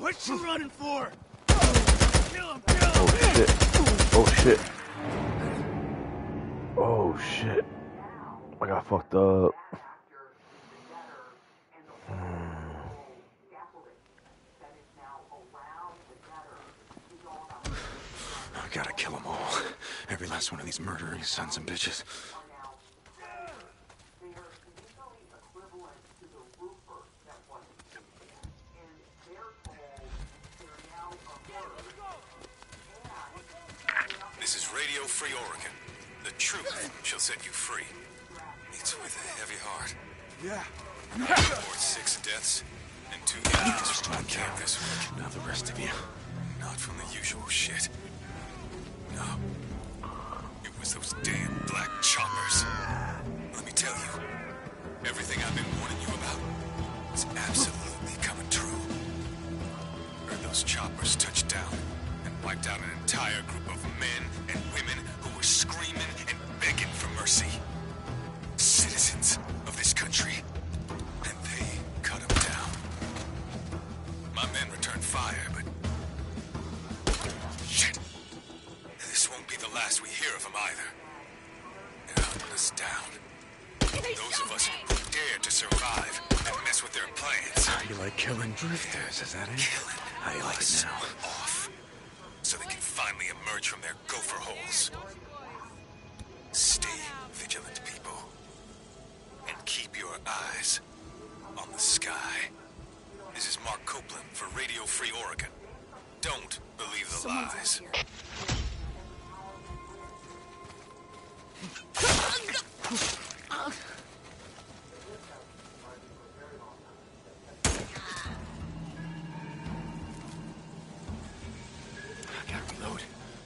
What you running for? Kill him, Oh shit. Oh shit. Oh shit. I got fucked up. I gotta kill them all. Every last one of these murdering sons and bitches. This is Radio Free Oregon. The truth shall set you free. It's with a heavy heart. Yeah. Report 6 deaths and 2 injuries from on camp this week. Now the rest of you. Not from the usual shit. No. It was those damn black choppers. Let me tell you, everything I've been warning you about is absolutely coming true. Heard those choppers touched down and wiped out an entire group of men and women who were screaming and begging for mercy. Citizens of this country. And they cut them down. My men returned fire, but... Shit. This won't be the last we hear of them either. They're hunting us down. Those of us who dare to survive and mess with their plans. You like killing drifters, is that it? Killing. How you like it now? Off. So they can finally emerge from their gopher holes. Stay vigilant, people. And keep your eyes on the sky. This is Mark Copeland for Radio Free Oregon. Don't believe the lies. I gotta reload.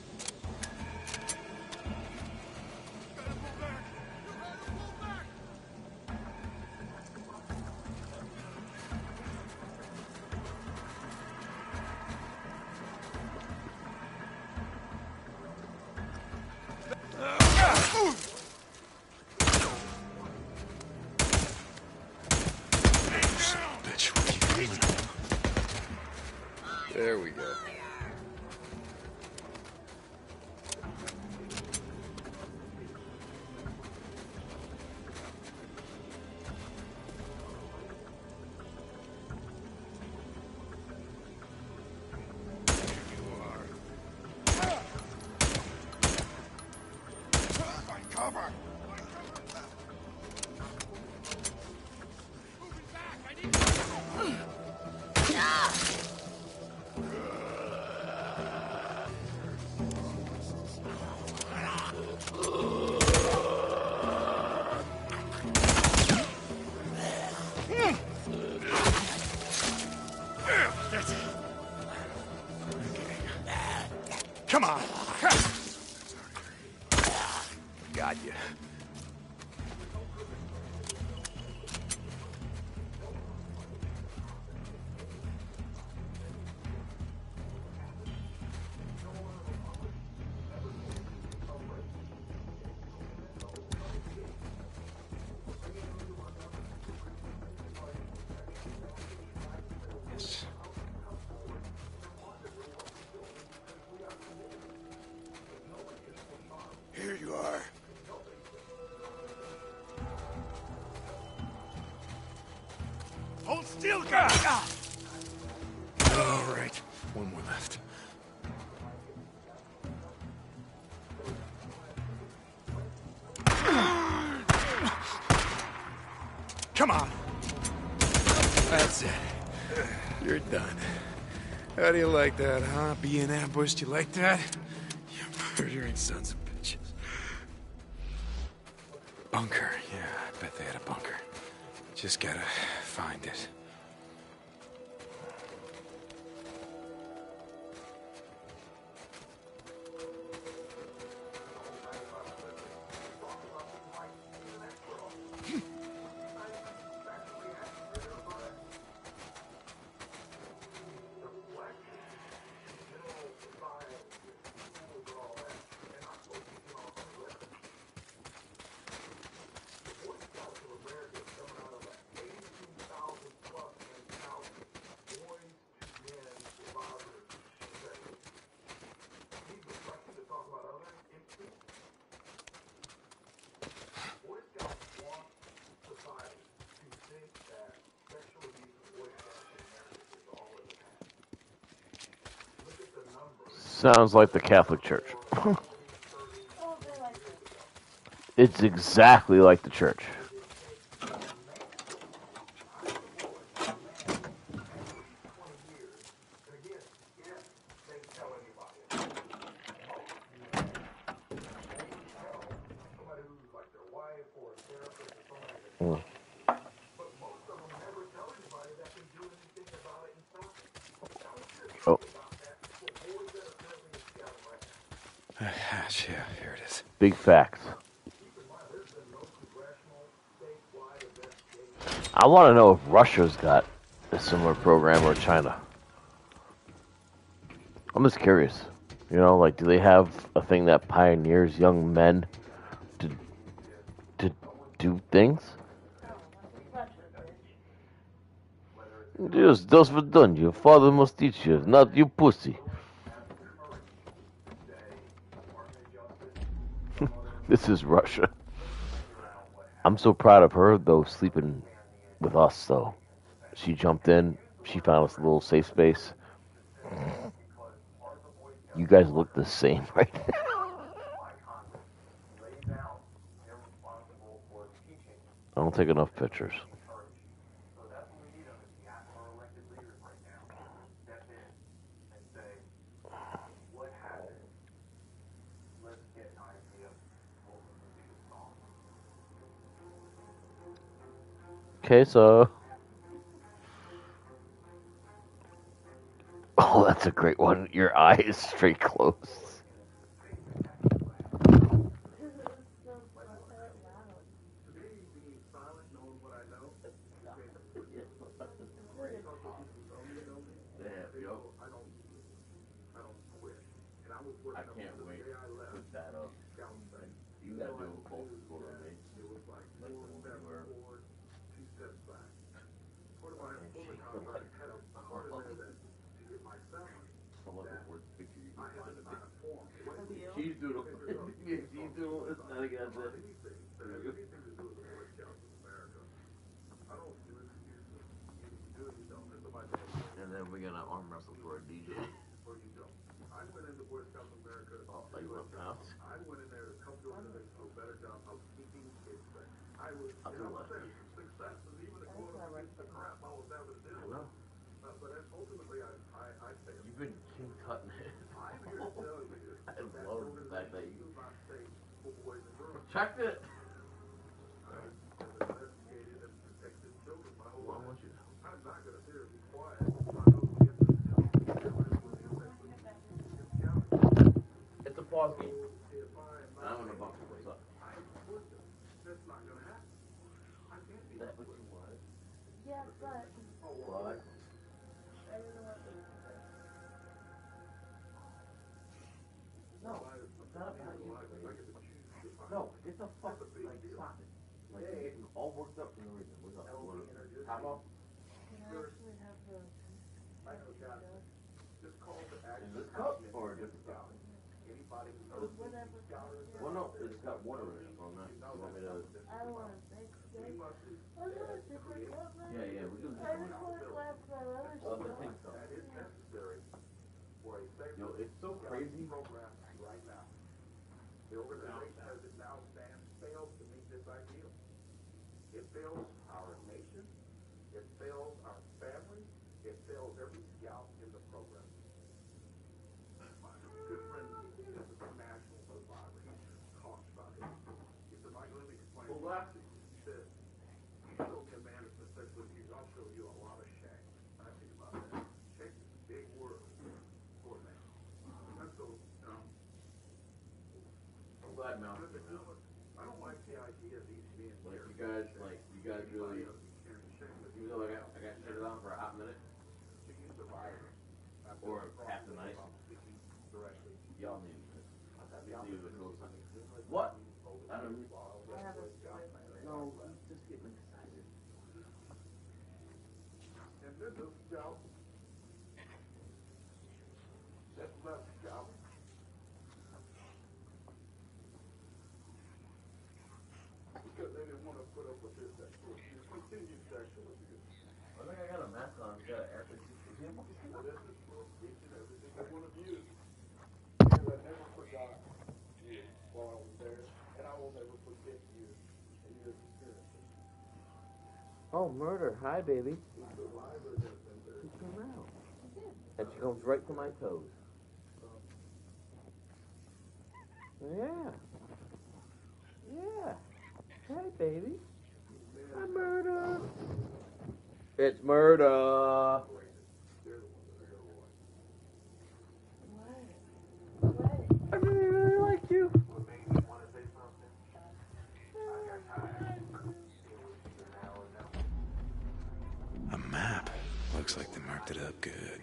There we go. Cover! Come on! Got you. Here you are. Hold still, guys! All right. One more left. Come on! That's it. You're done. How do you like that, huh? Being ambushed, you like that? You murdering sons of bitches. Bunker. Yeah, I bet they had a bunker. Just gotta find it. Sounds like the Catholic Church. It's exactly like the church. Mm. Oh. Yeah, here it is. Big facts. I want to know if Russia's got a similar program or China. I'm just curious. You know, like, do they have a thing that pioneers young men to do things? Yes, that's what done. Your father must teach you, not you pussy. This is Russia. I'm so proud of her, though, sleeping with us, though. She jumped in. She found us a little safe space. You guys look the same right now. I don't take enough pictures. Okay, so... Oh, that's a great one. Your eye is straight closed. I can't wait to put that up. You gotta do a full score, mate. Like the one where... She's doing she's doing it's not against it. And then we're gonna arm wrestle for a DJ. Oh, are you want pounds? I'll do less. You've been king cutting it. I love the fact that you checked it. Well, I want you to. It's a pause game. I'm gonna bump what's up. That's what you wanted. Yeah, but. What? No, it's not about you. No, get the fuck, like, stop it. Like, you're getting all worked up for no reason. What's up? Top off? Can I actually have the... Is this cup or a different cup? Well, no, it's got water in it. Well, not. You want me to... I don't want to make steak. Yeah, yeah, we do this one. I just want to glass that other stuff. The pink stuff. Yo, it's so crazy. The organization as it now stands fails to meet this ideal. It fails our nation. It fails our family. It fails every scout in the program. My good friend is a national survivor. He talks about it. He said, Michael, let me explain. Well, last he said, you show me a man that's been sexually abused, I'll show you a lot of shame. I think about that. Shame is a big word for a man. And so, I'm glad Malcolm came out. I don't like the idea of these being like you guys really, even though I got shit on for a hot minute, or half the night, y'all need this. What? I don't need. No, he's just getting excited. And then the scout, that left scout, because they didn't want to put up with this continued sexual abuse. I think I got a mask on. Got an air. This is for each and every single one of you. Oh, murder. Hi, baby. She came out. And she comes right to my toes. Yeah. Yeah. Hey, baby. Hi, murder. It's murder. I really, really like you. A map. Looks like they marked it up good.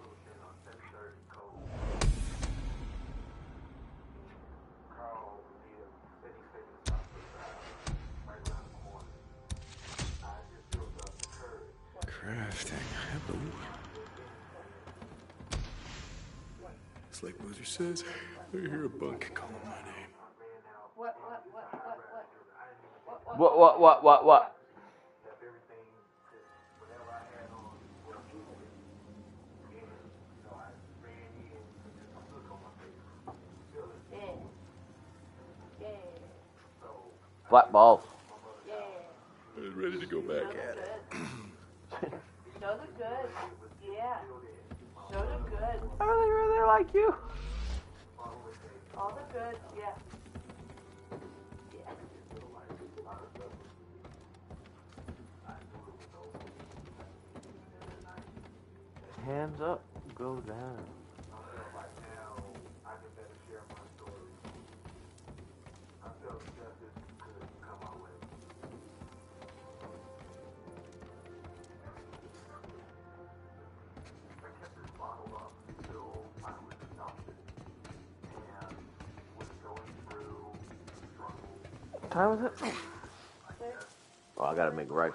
Crafting. Hello. It's like Boozer says. I hear a bunk calling my name. What? Flat balls. I was ready to go back at it. Show the good. Yeah. Show the good. I really, really like you. All the good. Yeah. Hands up, go down. What time is it? Oh, I gotta make rice.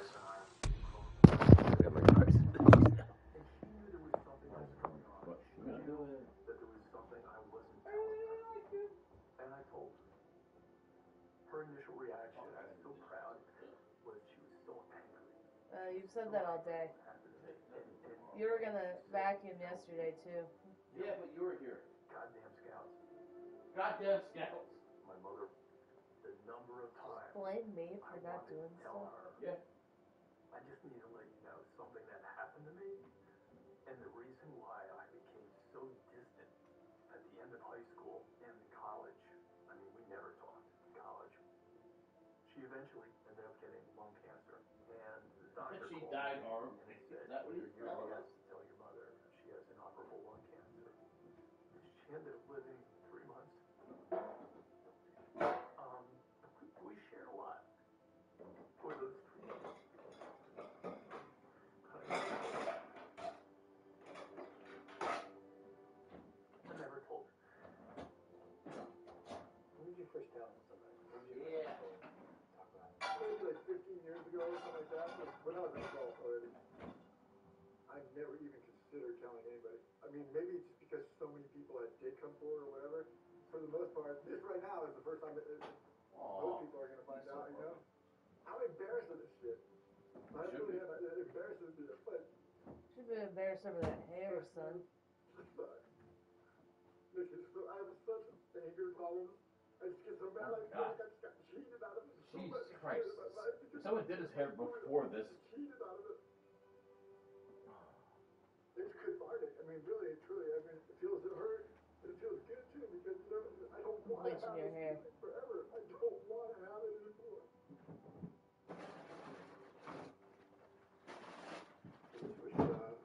And I told her. Her initial reaction, I was so proud, was she was so angry. You've said that all day. You were gonna vacuum yesterday, too. Yeah, but you were here. Goddamn scouts. Goddamn scouts. My mother, the number of times. Blame me for not doing tell stuff. her, Yeah. I just need to let you know something that happened to me, and the reason why I became so distant at the end of high school and college. I mean, we never talked in college. She eventually ended up getting lung cancer, and the doctor She called died me horribly. and said, Is that what he's "You're telling gonna us? have to tell your mother she has inoperable lung cancer." She ended up living 3 months. We shared a lot for those 3 months. I never told her. When did you first tell somebody? When did you first talk about it? Maybe like 15 years ago or something like that. When I was an adult already. I never even considered telling anybody. I mean, maybe just because so many people did come forward or whatever. For the most part, this right now is the first time that most people are going to find out, you know? I'm embarrassed of this shit. I really am. It embarrasses me. But Should be embarrassed over that hair, son. I have such anger problems. I just get so mad. I feel like I just got cheated out of so much Jesus Christ. shit in my life. If someone did his hair before this. Cheated out of it. They just couldn't find it. I mean, really, truly, I mean, it feels hurt, but it feels good too because, you know, I don't want to have your this hair. feeling forever. I don't want to have it anymore. I just wish,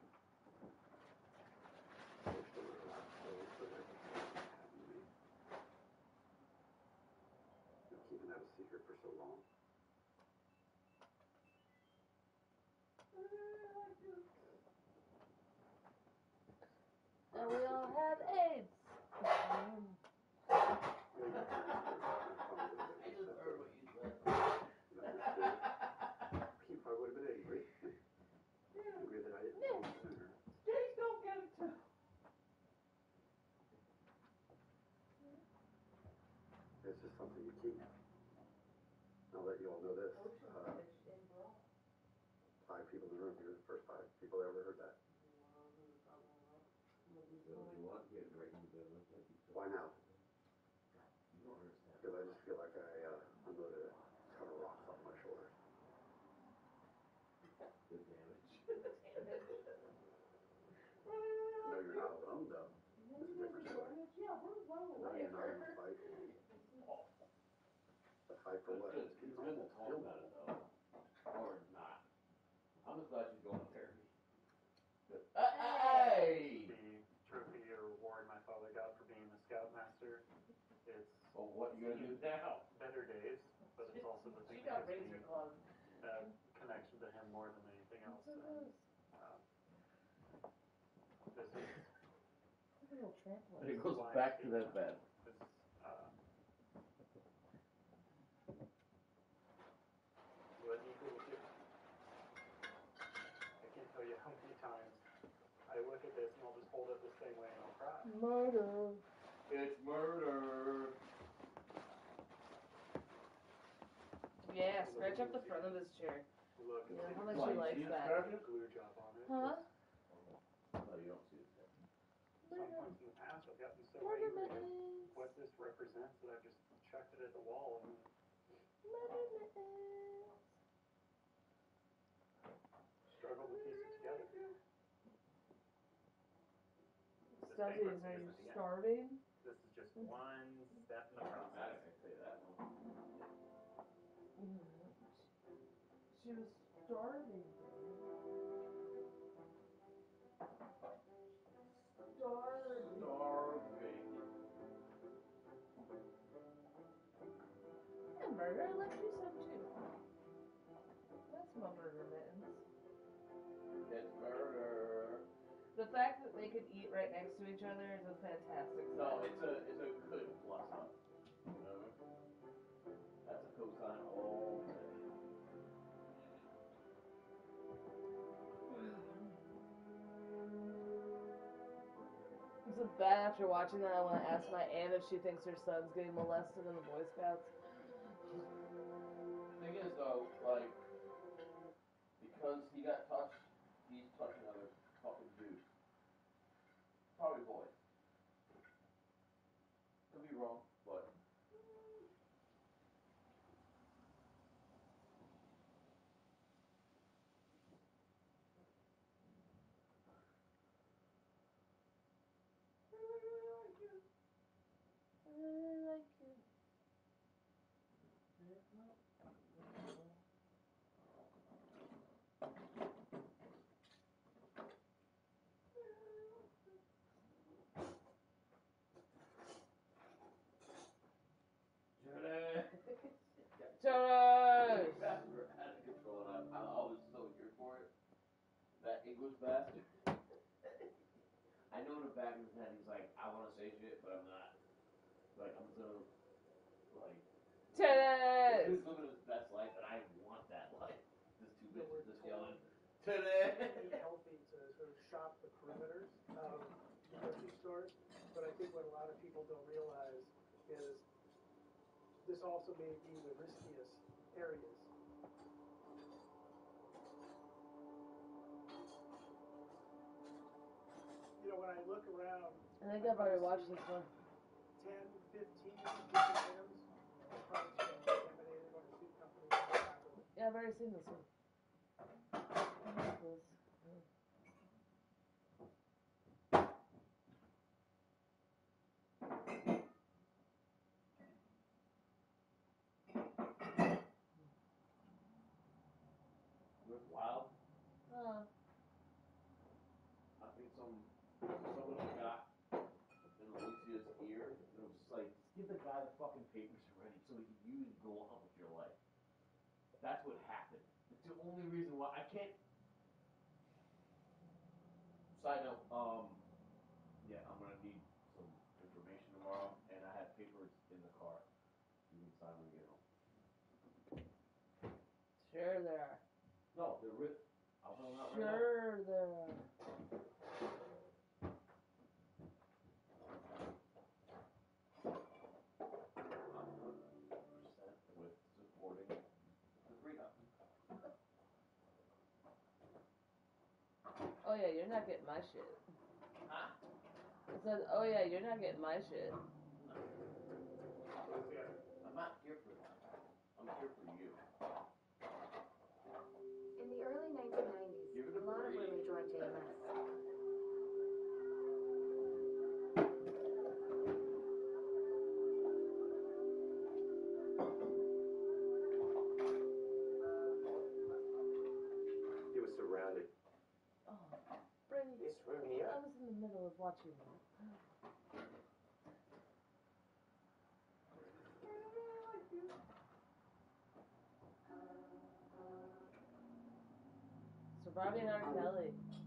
keeping that a secret for so long. And we all have AIDS. He probably would have been angry. Angry that I didn't know him sooner. Please don't get it too. It's just something you keep. I'll let you all know this. 5 people in the room here, the first 5 people that ever heard that. Why now? Because I just feel like I unloaded a ton of rocks off my shoulders. It's good to talk about it, though. Or not. I'm just glad she's going to therapy. Good. Hey! The trophy or reward my father got for being the scoutmaster. It's well, what you gonna do now? Better days, but it's also the thing that gives me that connection to him more than anything else. And, this is And it goes back to that bed. This, what equal with you. I can't tell you how many times I look at this and I'll just hold it the same way and I'll cry. Murder. It's murder. Yeah, scratch up the front of his chair. Look, yeah, how much he likes that. Glue job on it. Huh? No, you don't see it. Some points in the past I've gotten so angry at what this represents that I've just chucked it at the wall and struggled to piece it together. Studies, are you starving? This is just one step in the process. I say that one. She was starving, Starving. Yeah, burger, I left you some too. That's my burger mittens. It's murder. The fact that they could eat right next to each other is a fantastic sign. No, it's a good plus up. You know? That's a cosign all day. So bad after watching that, I want to ask my aunt if she thinks her son's getting molested in the Boy Scouts. Thing is, though, like, because he got touched, he's touching other fucking dudes. Probably boys. Could be wrong, but. I really like you. Jonas! Out of control, and I was so here for it. That English bastard. I know in the back of his head he's like, I want to say shit, but I'm not. Like, I'm so, like. Tennis! He's living his best life, and I want that life. Just two bitches just yelling, Tennis! It's healthy to sort of shop the perimeters of the grocery store, but I think what a lot of people don't realize is this also may be the riskiest areas. You know, when I look around, I think I've already watched this one. 10, 15 different items of products being contaminated going to food companies. Yeah, I've already seen this one. Wild. I think someone got in Alicia's ear, and it was just like, just give the guy the fucking papers already so he can use and go on with your life. That's what happened. It's the only reason why I can't. Side note, yeah, I'm gonna need some information tomorrow, and I have papers in the car. You can sign when you get home. Sure there are. No, they're written. I'll fill them out right now. Sure there are. With supporting the freedom. Oh yeah, you're not getting my shit. Huh? It says, oh yeah, you're not getting my shit. I'm not here for that. I'm here for you. In the early 1990s, a lot of women joined JMS. the middle of watching that. Surviving R. Kelly.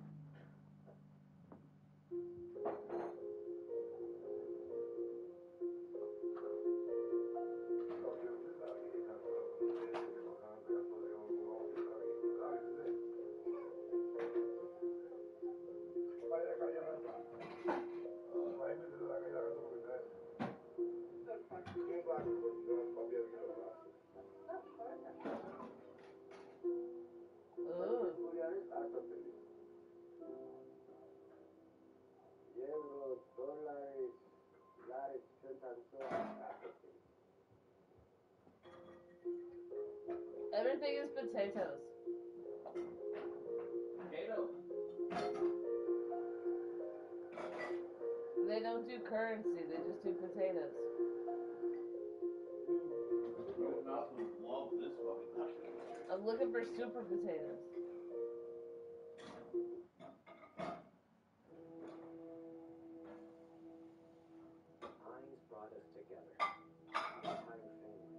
Everything is potatoes. Potato. They don't do currency, they just do potatoes. Your mouth would love this fucking country. I'm looking for super potatoes. Heinz brought us together. The entire family.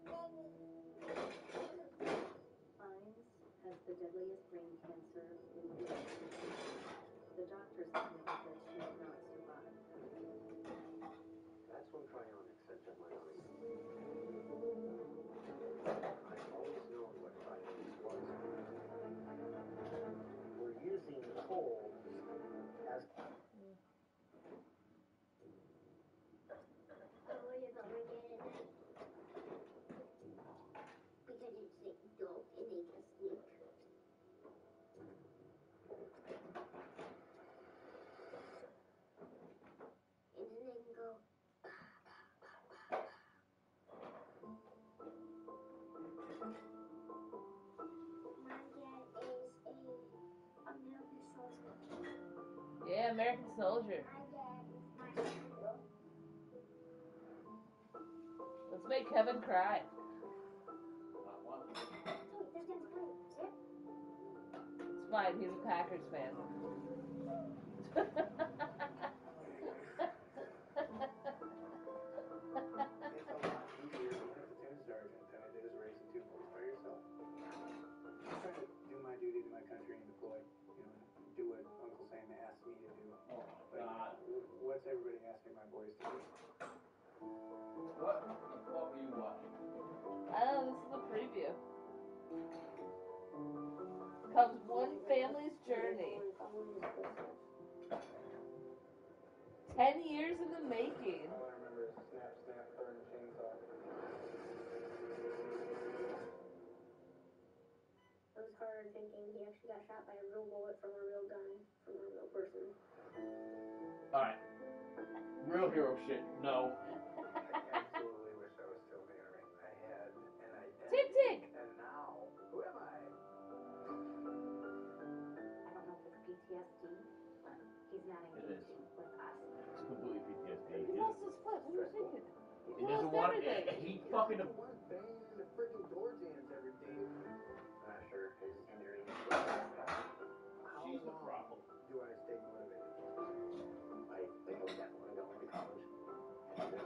Heinz has the deadliest brain cancer in the world. The doctors admitted that she would not survive. That's when cryonics entered my life. I've always known what cryonics was. We're using coals as... Oh, you're gonna get it. Because it's sick dog and they can sneak. And then they can go. My dad is a American soldier. Yeah, American Soldier. My dad is my hero. Let's make Kevin cry. This guy's funny. See it? It's fine, he's a Packers fan. It's a lot easier being a platoon sergeant than it is raising two boys by yourself. I'm trying to do my duty to my country and deploy, you know, and do what Uncle Sam asked me to do. But what's everybody asking my boys to do? What the fuck are you watching? Oh, this is a preview. Comes one family's journey. 10 years in the making. All I remember is snap, snap, burn, chainsaw. It was harder thinking. He actually got shot by a real bullet from a real gun, from a real person. Alright. Real hero shit, no. I absolutely wish I was still in the Army. I had an identity. Tick, tick. And now, who am I? I don't know if it's PTSD, but he's not engaging with us. It's completely PTSD. He lost his foot. What are you thinking? He doesn't want it. He fucking... Banging into freaking door jams every day. Not sure his injury. She's the problem. Do I stay motivated? I think I'm definitely going to college. I do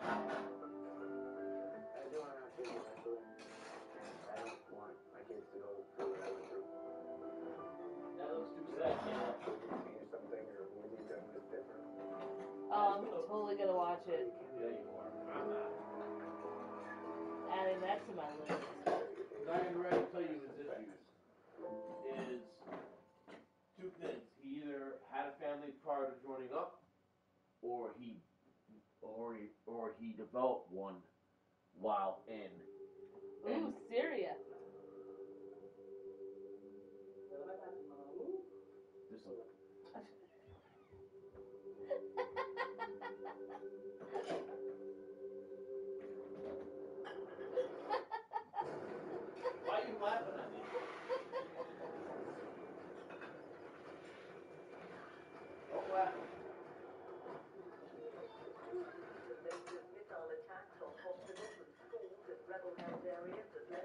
want to have kids eventually. I don't want my kids to go through what I went through. That looks too sad, man. Change something or maybe done this different. Oh, I'm totally gonna watch it. Yeah, you are. I'm not. Adding that to my list. What I can ready to tell you his issues is two things. He either had a family prior to joining up, or he developed one while in. Ooh, Syria. This will... Why are you laughing at me? Don't laugh. Missile attacks on hospitals and schools in rebel-held areas has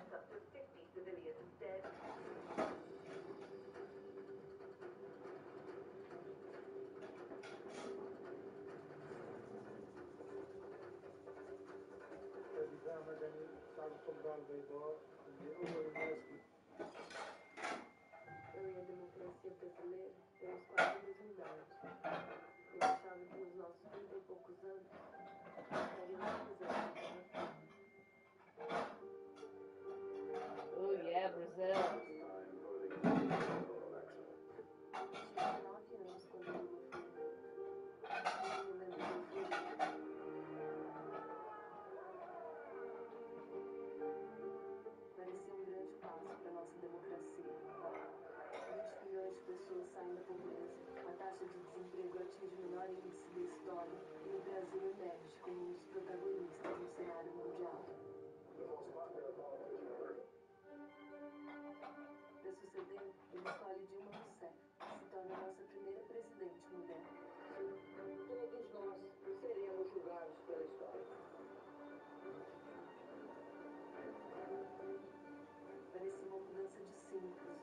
sabe cobrar o veibor, o mesmo. Eu e a democracia brasileira temos quase a mesma idade. Eu achava que nos nossos 30 e poucos anos estaríamos casando com meu filho. Oh yeah, Brazil. Tinha 9 anos quando eu vi meu filho. Eu lembro de euforia. Parecia um grande passo para a nossa democracia. 20 milhões de pessoas saem da pobreza. A taxa de desemprego atinge o menor índice da história. E o Brasil emerge como um dos protagonistas no cenário mundial. Para suceder, ele escolhe Dilma Rousseff, que se torna a nossa primeira presidente mulher. Todos nós seremos julgados pela história. Parecia uma mudança de símbolos.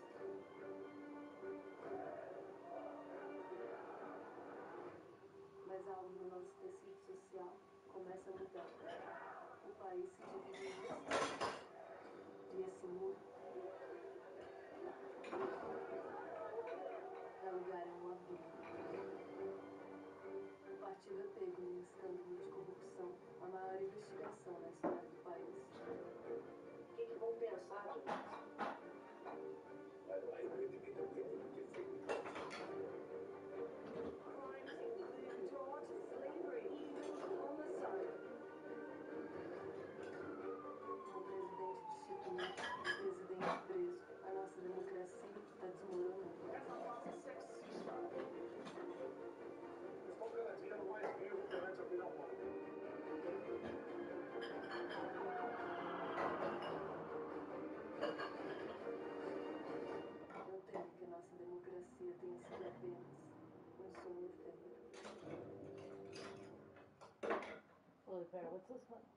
Mas algo no nosso tecido social começa a mudar. O país se divide em duas partes. E esse muro dá lugar a um abismo. O partido é pego num escândalo de corrupção, a maior investigação na história do país. O que vão pensar de nós? Mas o arrependimento é muito difícil. Crimes include torture, slavery, even homicide. Um presidente destituído, um presidente preso. A nossa democracia está desmoronando. That's a class of 6 ceasefire. It's not going to deal with you who prevents what we don't want. Eu temo que a nossa democracia tenha sido apenas um sonho feito. Holy fair, what's this one?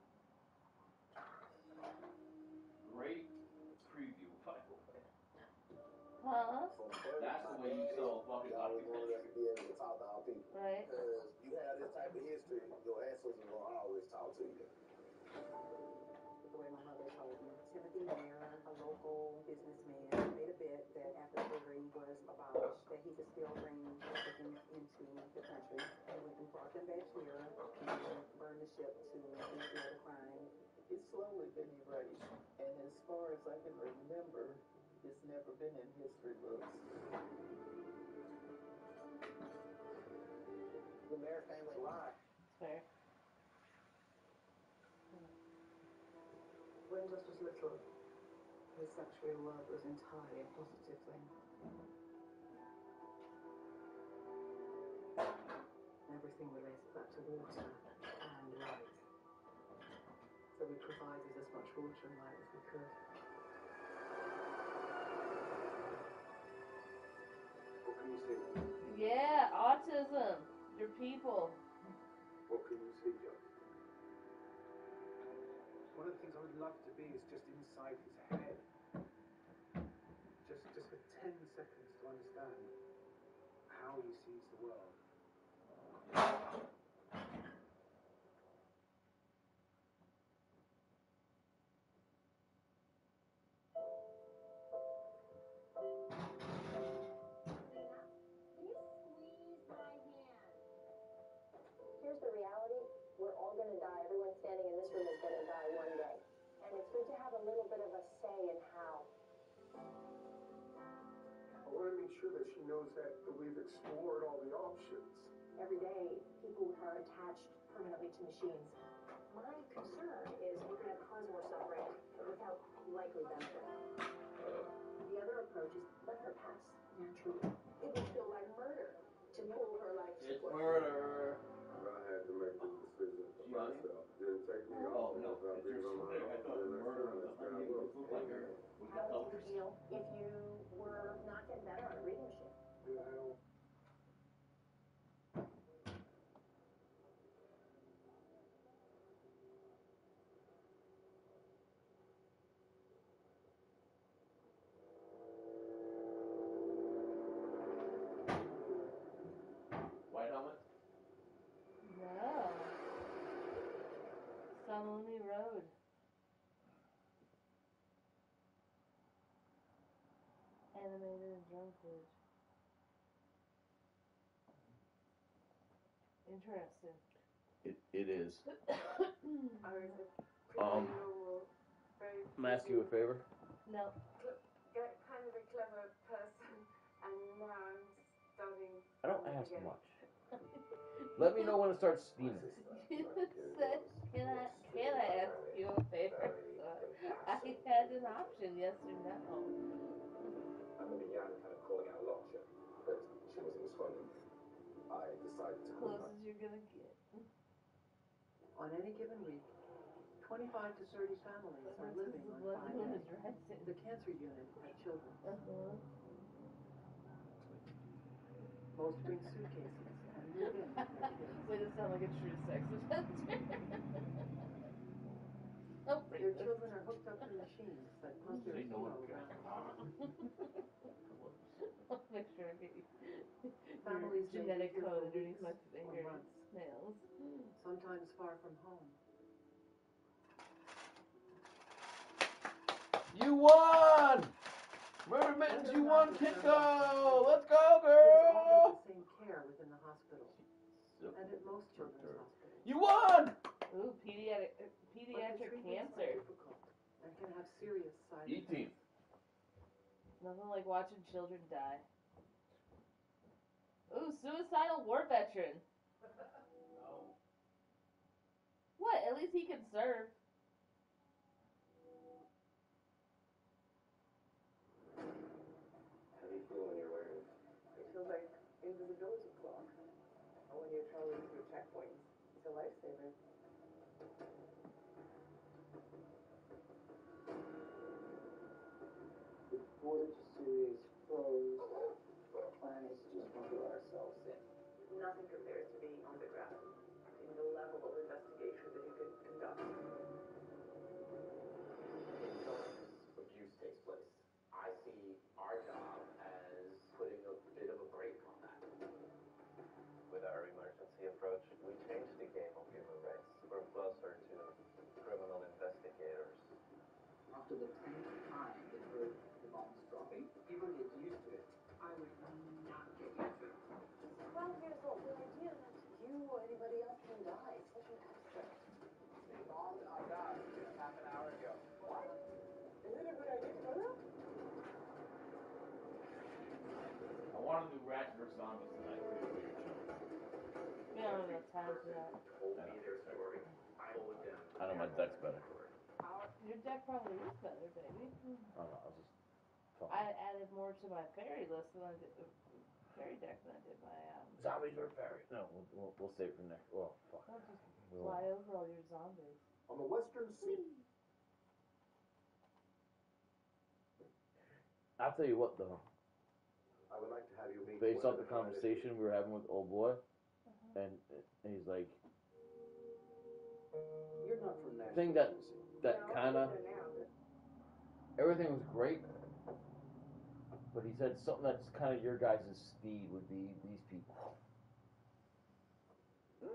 Great preview, by the way. Huh? That's the way you sell a fucking documentary. To be able to talk to our people. Right. Because you have this type of history, your ancestors will always talk to you. The way my mother told me, Timothy Mayer, a local businessman, made a bet that after slavery was abolished, that he could still bring Africans into the country. He went and brought them back here and burned the ship to conceal the crime. It's slowly been erased, and as far as I can remember, it's never been in history books. The Mayer family line. Fair. When Just was little, his sexual world was entirely a positive thing. Everything related back to water and light. So we provided as much water and light as we could. What can you see? Yeah, autism. Your people. What can you see, Joe? One of the things I would love to be is just inside his head. Just for 10 seconds to understand how he sees the world. Here's the reality. We're all going to die. Everyone standing in this room is going to die one day. And it's good to have a little bit of a say in how. I want to make sure that she knows that we've explored all the options. Every day, people are attached permanently to machines. My concern is we're going to cause more suffering without likely benefit. The other approach is let her pass naturally. It would feel like murder to pull her life It's support. murder. I had to make the decision for myself. Didn't take me Oh, off. no. If there's something there, I thought murder was a honey or food like her. How would you feel if you were not getting better on a reading machine? Yeah, I don't. White helmet? No. Saloni Road. drug bitch. Interesting. It is. Normal, very I'm ask you a favor. No. kind of a clever person, and now I'm starting. I don't ask much. Let me know when it starts steaming. You said, can I ask you a favor? So I had an option, yes or no. I remember Yan kind of calling out a lot, but she wasn't responding. I decided to call Close her. as you're gonna get. On any given week, 25 to 30 families are living on 5A. The cancer unit have children. Most bring suitcases and move in with their kids. Way to sound like a true sex offender. Their children are hooked up to machines that pump their Ain't no one chemo cares. around. I'll make sure I get you Families may genetic be here code for underneath weeks my or finger months. nails. Sometimes far from home. You won! Murder Mittens, you won, Kinko! Let's go, girl! Kids all get the same care within the hospital. And at most children's hospitals. You won! Ooh, pediatric cancer. And can have serious side E-team. Nothing like watching children die. Ooh, suicidal war veteran. No. What? At least he can serve. How do you feel when you're wearing it? It feels like invisibility cloak. Or when you're traveling through checkpoints. It's a lifesaver. The Voyager series pros, our plan is to just bundle ourselves in. Nothing compares to being on the ground in the level of investigation that you can conduct. In times abuse takes place. I see our job as putting a bit of a break on that. With our emergency approach, we changed the game of human rights. We're closer to criminal investigators. After the 10th time they heard the bombs dropping, people get used to it. I would not get used to it. 12 years old. The idea that you or anybody else can die is such an abstract. They bombed our guard just half an hour ago. What? Is it a good idea to go there? I want to do Ratchet vs. Zombies tonight for you and your chums. We don't have enough time for that. Told me their story. I told them. I know my deck's better. Your deck probably is better, baby. I don't know, I was just talking. I added more to my fairy list than I did fairy deck than I did my Zombies or fairy? No, we'll save it for next. Oh, fuck. I'll just fly over all your zombies. On the Western Sea. I'll tell you what, though. I would like to have you meet. Based off the conversation we were having with old boy, and he's like, You're not from Nashville. thing that kind of everything was great, but he said something that's kind of your guys' speed would be these people. The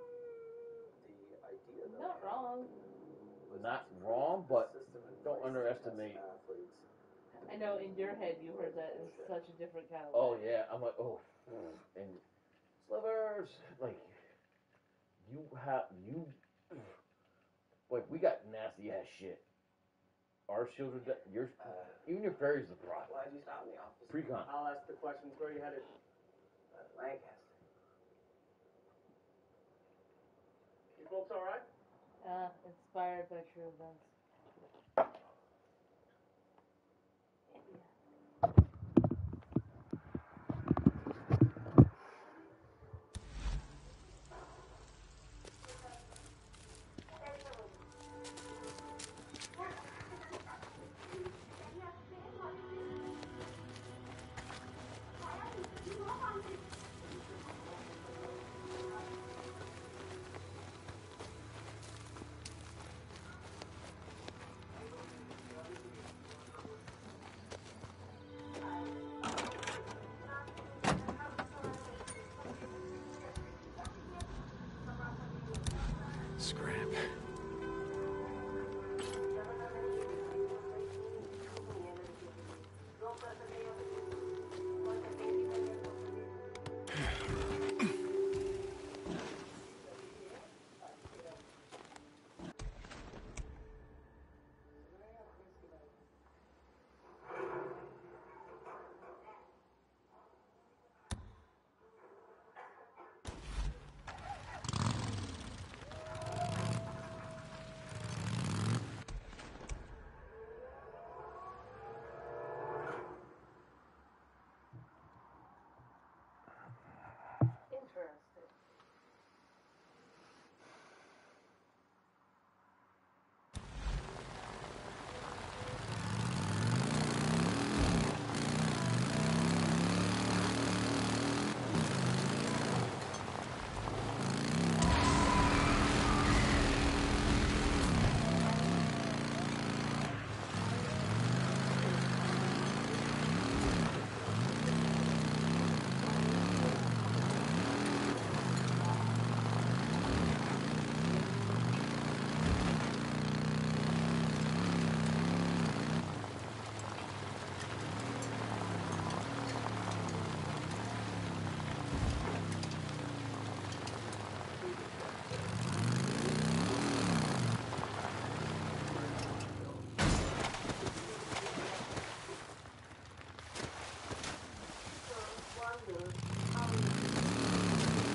idea that Not wrong. Not wrong, but don't underestimate. I know in your head you heard that in such a different kind of Oh way. yeah, I'm like, oh, and slivers, like like we got nasty ass shit. Our shields are yours, even your fairies are prime. Why'd you stop me, officer? Precon. I'll ask the questions. Where are you headed? Lancaster. You folks all right? Inspired by true events.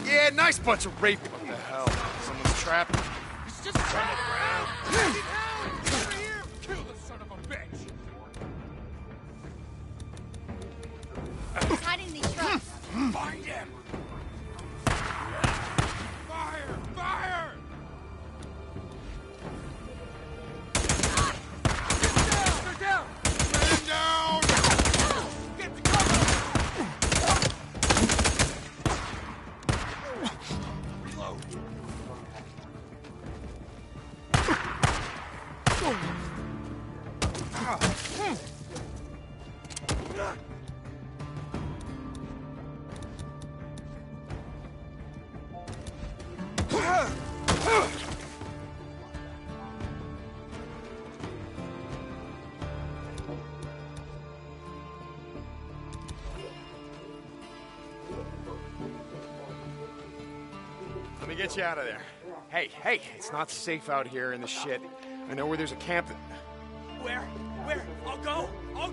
Yeah, nice bunch of rape. What the hell? Someone's trapped? He's just on the ground. Get down! Over here! Kill the son of a bitch! He's hiding in these trucks. Find him! Fire! Fire! Get down! They're down! Let him down! Get the cover! Reload! Let me get you out of there. Hey, it's not safe out here in the shit. I know where there's a camp that... Where? Where? I'll go! I'll...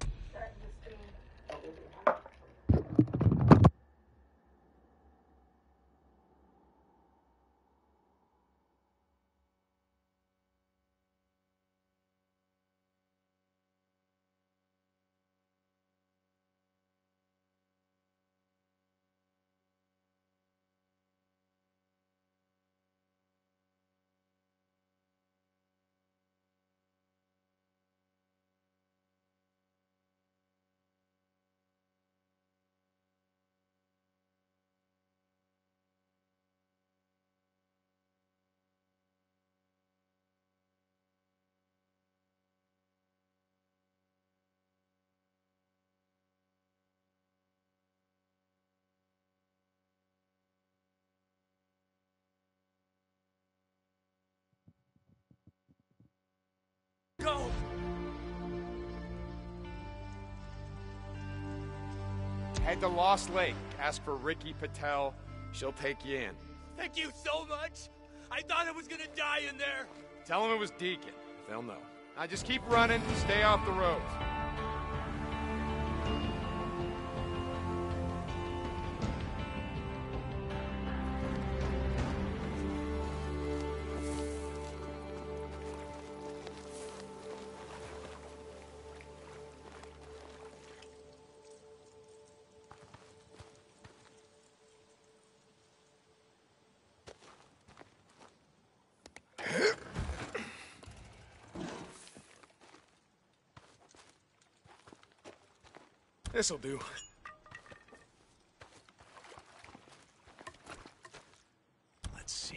Go! Head to Lost Lake. Ask for Ricky Patel. She'll take you in. Thank you so much! I thought I was gonna die in there! Tell them it was Deacon. They'll know. Now just keep running. Stay off the roads. This'll do. Let's see.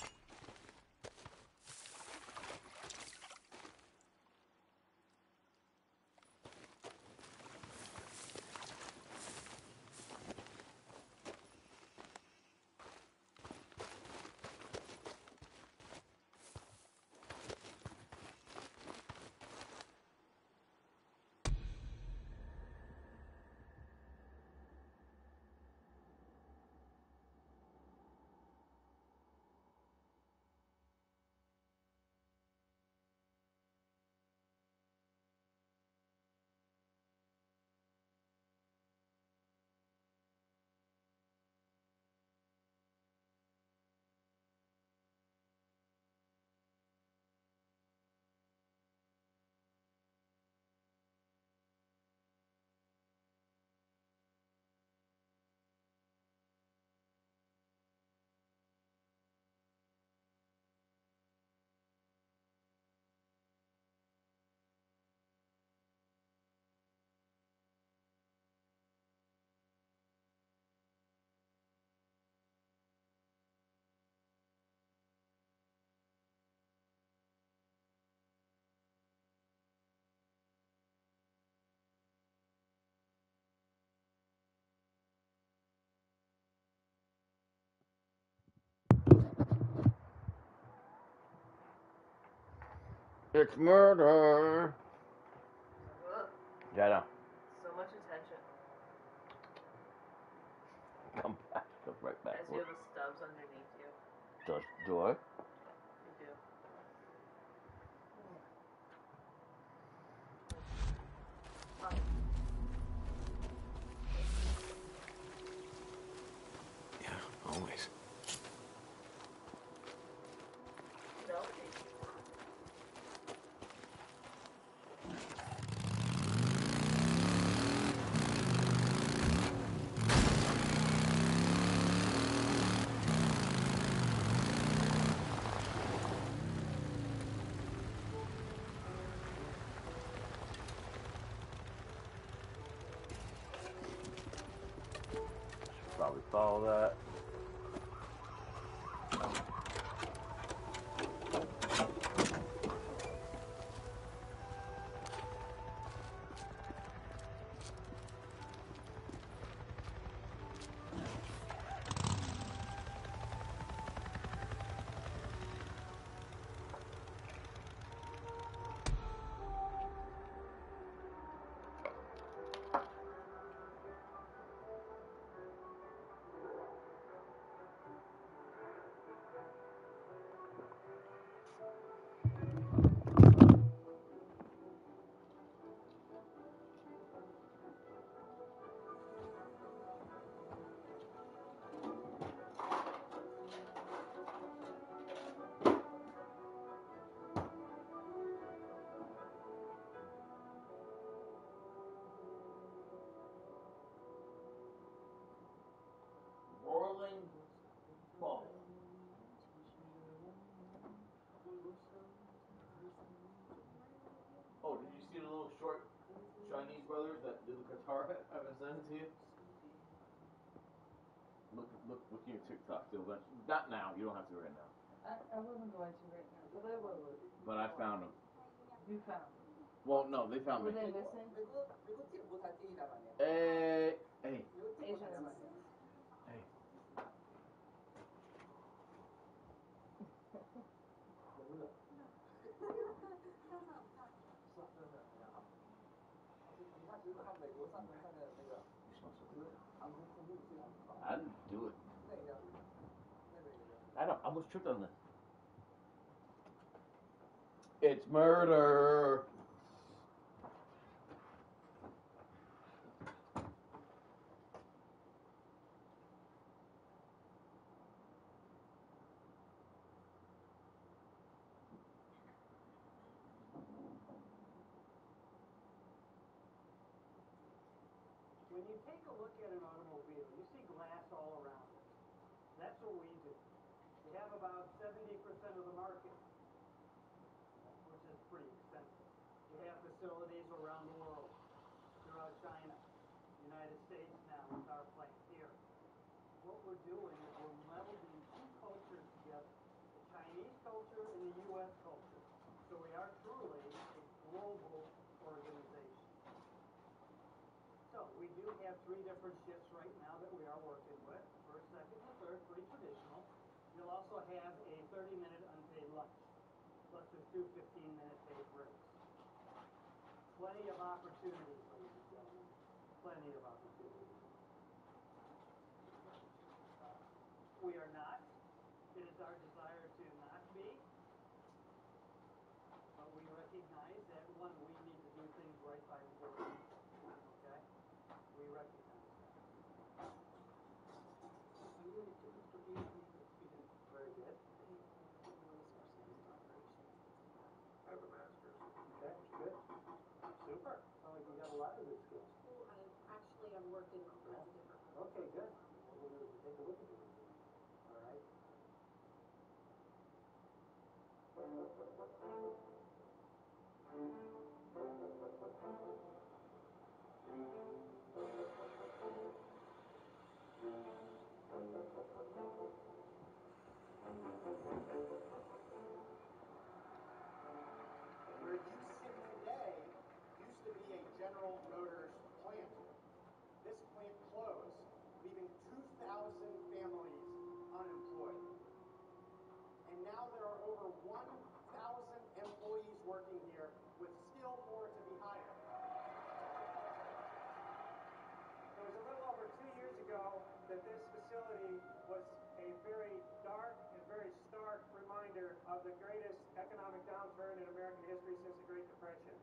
It's murder. Ugh, Yeah, I know. so much attention. Come back. Come right back. As you have the stubs underneath you. Do I? You do. Yeah, always. probably follow that. Whirling ball. Oh, did you see the little short Chinese brothers that did the guitar? I haven't sent it to you. Look at your TikTok. Not now. You don't have to right now. I wasn't going to right now, but I will. But I found them. You found them. Well, no, they found Were me. they missing? Hey. Asians. Hey. I didn't do it. I know. I was tripped on this. It's murder. When you take a look at an automobile, you see glass all around it. That's what we do. We have about 70% of the market, which is pretty expensive. We have facilities around the world, throughout China, United States now with our plant here. What we're doing is we're melding two cultures together, the Chinese culture and the U.S. culture. So we are truly a global organization. So we do have 3 different shifts right now that we are working with. First, second, and third, pretty traditional. You'll also have a 30-minute unpaid lunch, plus there's 2 15-minute paid breaks. Plenty of opportunities, ladies and gentlemen. Plenty of opportunities. We are not. It is our desire to not be. But we recognize that, one, we need to do things right by employees. Okay? We recognize that. Very good. I have a master's. Okay, good. Super. Sounds like you got a lot of good skills. Well, actually, I've worked in all kinds of different roles. Okay, good. What we'll do is take a look at your resume. All right? Where you sit today used to be a General Motors plant. This plant closed, leaving 2,000 families unemployed. And now there are over 1,000 employees working here, with still more to be hired. It was a little over 2 years ago that this facility was a very dark and very stark reminder of the greatest economic downturn in American history since the Great Depression.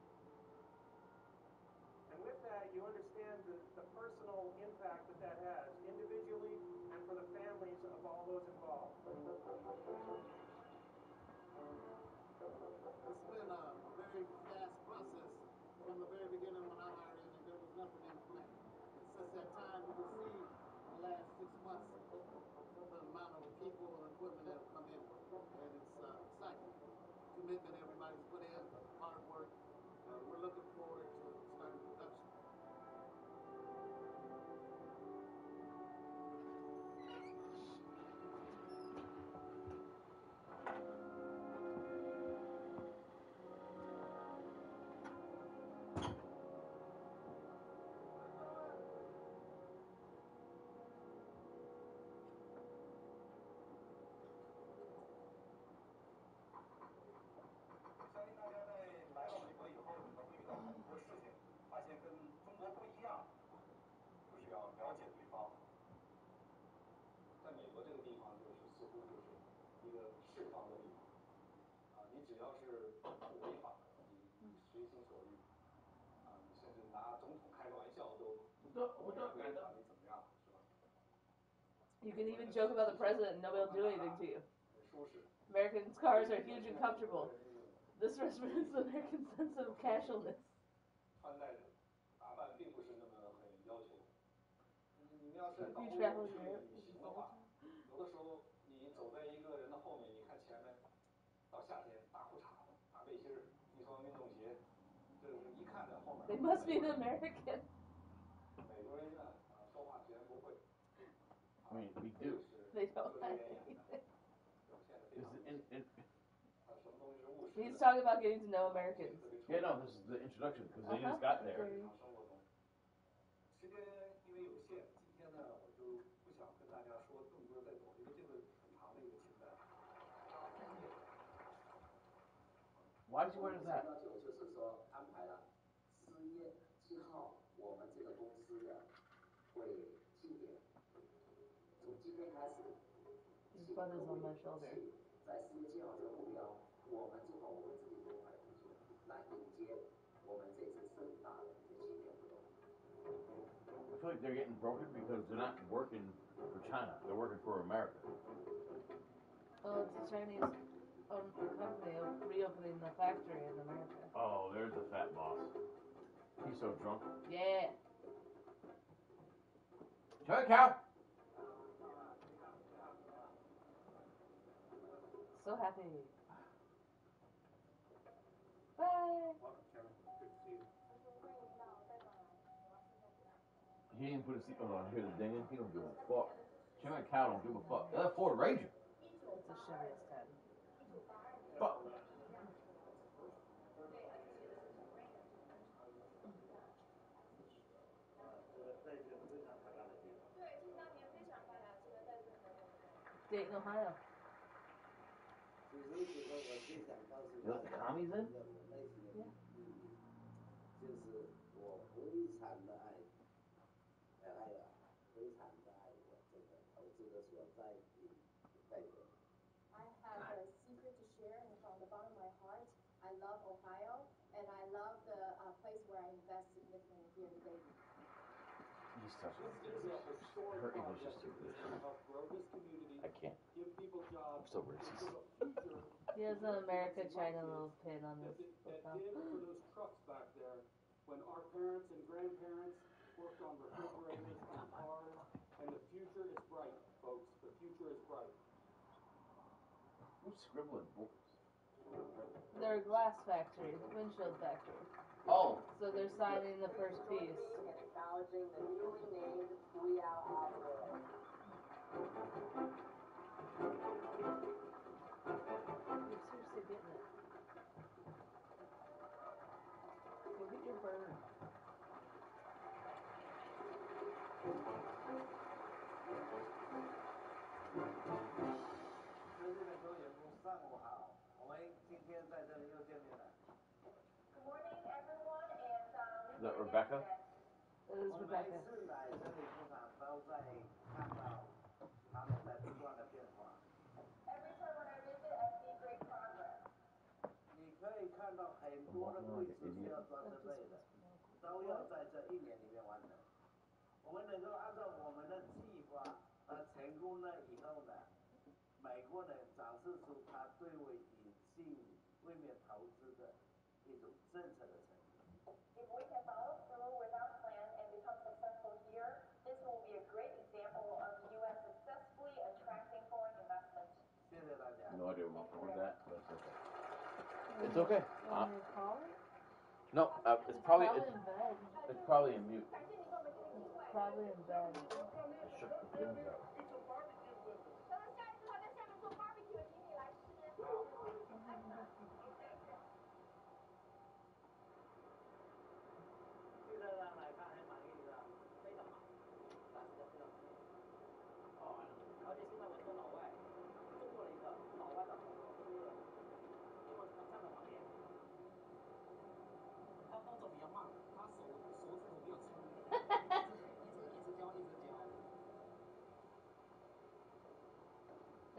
And with that, you understand the personal impact that has, individually and for the families of all those involved. It's been a very fast process from the very beginning when I hired in, and there was nothing in plan. And since that time, you can see in the last 6 months the amount of people and equipment that have come in, and it's exciting. Commitment everybody's put in, hard work. We're looking forward to starting production. 个释放的力量。你只要是不违法的，你随心所欲。你甚至拿总统开个玩笑都没人把你怎么样，是吧？ You can even joke about the president and nobody will do anything to you. 很舒适。 Americans' cars are huge and comfortable. This represents the American sense of casualness. 穿戴打扮并不是那么很要求。你们要是到欧洲去旅行的话，有的时候你走在一个人的后面，你看前面，到夏天大裤衩子、大背心儿、一双运动鞋，这是一看在后面。 They must be the American. 美国人一看说话居然不会。 I mean, we do. They don't like anything. He's talking about getting to know Americans. Yeah, no, this is the introduction because they just got there. 时间因为有限，今天呢，我就不想跟大家说更多再走，因为这个很长的一个清单。 Why is he wearing that? 就是说安排了4月7号，我们这个公司的会庆典，从今天开始。 His butt is on my shoulder. 在4月7号这个目标，我们自己多块工作，来迎接我们这次盛大的一个庆典活动。 I feel like they're getting broken because they're not working for China. They're working for America. Oh, it's a Chinese-owned company reopening the factory in America. Oh, there's the fat boss. He's so drunk. Yeah. Shut cow. So happy. Bye. Welcome, Kevin. Good to see you. He didn't put his seatbelt on. Hear the dinging? He don't give a fuck. Chairman Cow don't give a fuck. That's a Ford Ranger. It's a Chevy S10. Fuck. Dayton, Ohio. You know what the commies in? Yeah. 就是我非常的爱非常的爱我这个投资的所在地美国。 I have a secret to share, and from the bottom of my heart, I love Ohio, and I love the place where I invest significantly here in Dayton. He's tough. This is a historic Her English is project too good. to help grow this community. I can't. Give people jobs. I'm so racist. He has an America-China little pin on his That did for those trucks back there when our parents and grandparents worked on refrigerators on cars, and the future is bright, folks. The future is bright. Who's scribbling books? They're a glass factory, windshield factory. Oh. So they're signing the first piece. Acknowledging the newly named 3-hour operator. You're seriously getting it. Go get your bird. Good morning, everyone, and Is that Rebecca? It is Rebecca. 每次来这里出场都在看到他们在不断的变化。 every time when I visit, I see great progress. 你可以看到很多的位置是要做准备的，都要在这1年里面完成。我们能够按照我们的计划成功了以后呢，美国人展示出他对我引进外面投资的一种政策的成功。 If we can follow through with our plan and become successful here, this will be a great example of the U.S. successfully attracting foreign investment. 谢谢大家。 No idea what my phone is at, but it's okay. It's okay. No, it's probably in bed. It's probably in mute. Probably in bed. I shook the pins out.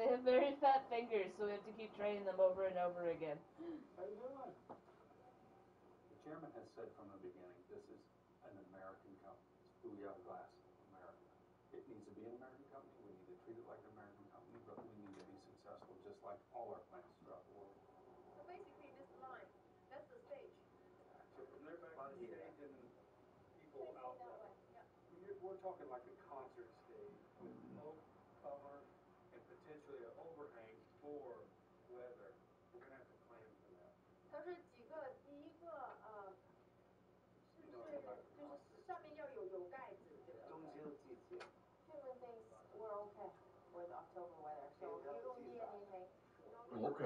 They have very fat fingers, so we have to keep training them over and over again. How you doing? The chairman has said from the beginning, this is an American company. It's Booyah Glass America. It needs to be an American company. We need to treat it like an American company, but we need to be successful just like all our plants throughout the world. So basically, this line, that's the stage. So from there back to the stage and people outside. We're talking like a concert stage with oak cover and potentially an overhang for weather. We're gonna have to plan for that. 它是几个？第一个是不是就是上面要有盖子，对吧？ 冬秋季节。 Chairman thinks we're okay with October weather, so you don't need anything. Okay.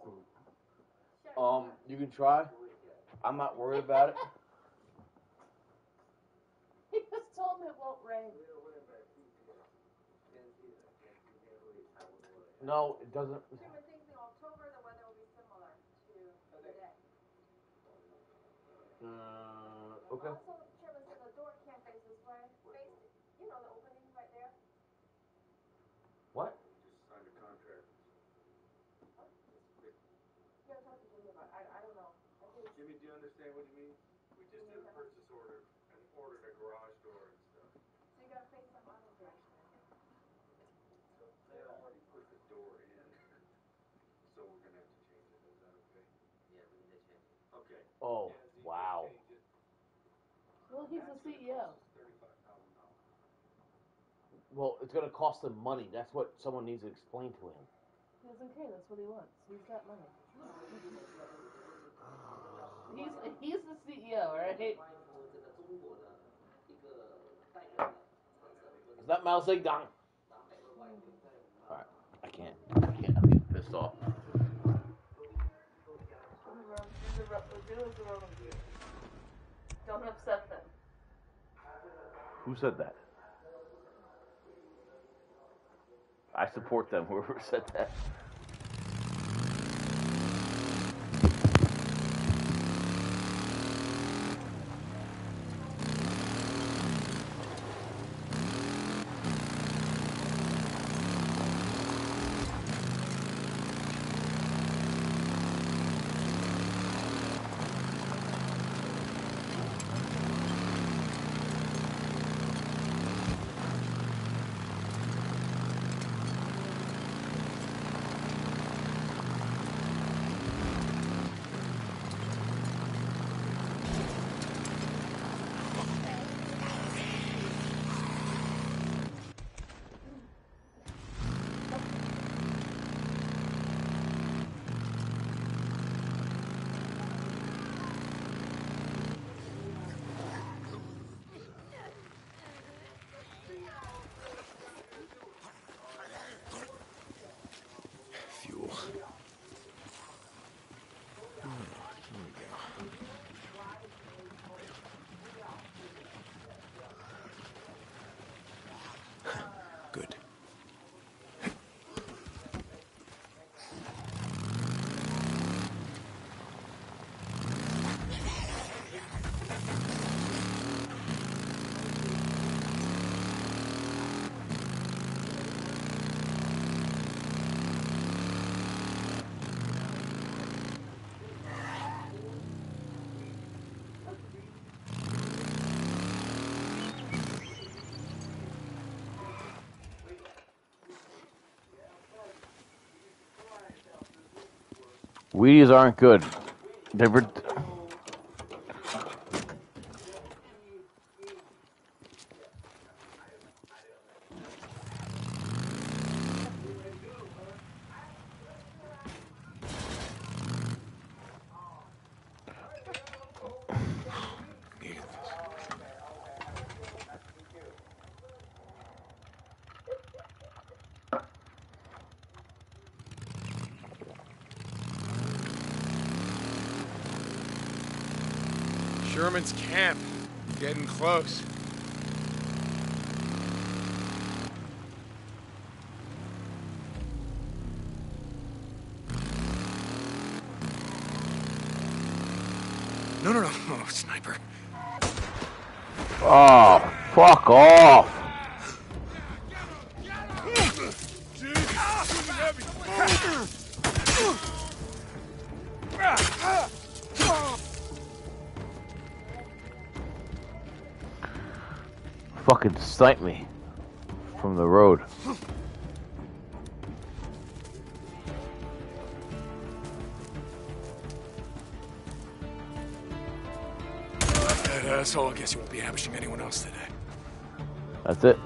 You can try. I'm not worried about it. He just told him it won't rain. No, it doesn't. Chairman thinks in October the weather will be similar to today. Okay. Also, Chairman said the door can't face this way. Face, you know, the opening right there. What? Just signed a contract. You gotta talk to Jimmy about it. I don't know. Jimmy, do you understand what you mean? We just did a purchase order and ordered a garage door and stuff. So you gotta face some other direction, I think. So they already put the door in. So we're gonna have to change it. Is that okay? Yeah, we need to change it. Okay. Oh, wow. Well, he's the CEO. Well, it's going to cost him money. That's what someone needs to explain to him. He doesn't care. That's what he wants. He's got money. He's the CEO, right? Is that Mao Zedong? Alright, I can't. I'm getting pissed off. Don't upset them. Who said that? I support them, whoever said that. Good. Wheaties aren't good. Never. Sherman's camp. Getting close. No, no, no. Oh, sniper. Oh, fuck off. Fucking snipe me from the road. That asshole, I guess you won't be ambushing anyone else today. That's it.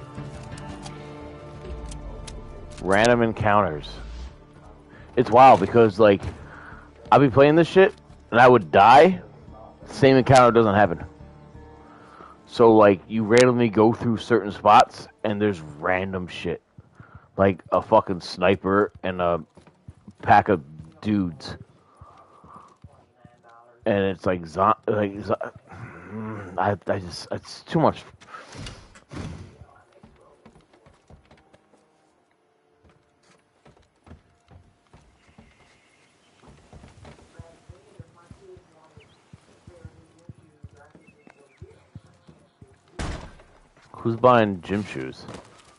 Random encounters. It's wild because, like, I'll be playing this shit and I would die. Same encounter doesn't happen. So, like, you randomly go through certain spots and there's random shit. Like a fucking sniper and a pack of dudes. And it's like, I just, it's too much. Who's buying gym shoes?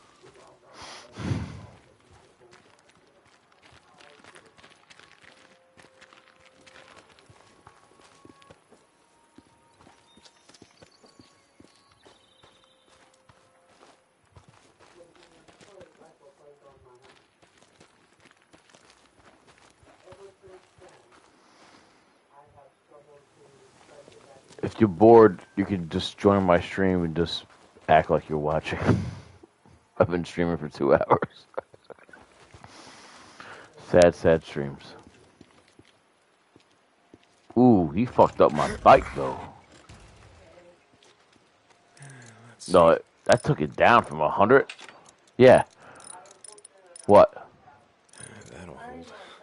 If you're bored, you can just join my stream and just act like you're watching. I've been streaming for 2 hours. Sad streams. Ooh, he fucked up my bike though. No, that took it down from 100. Yeah. What? That'll hold.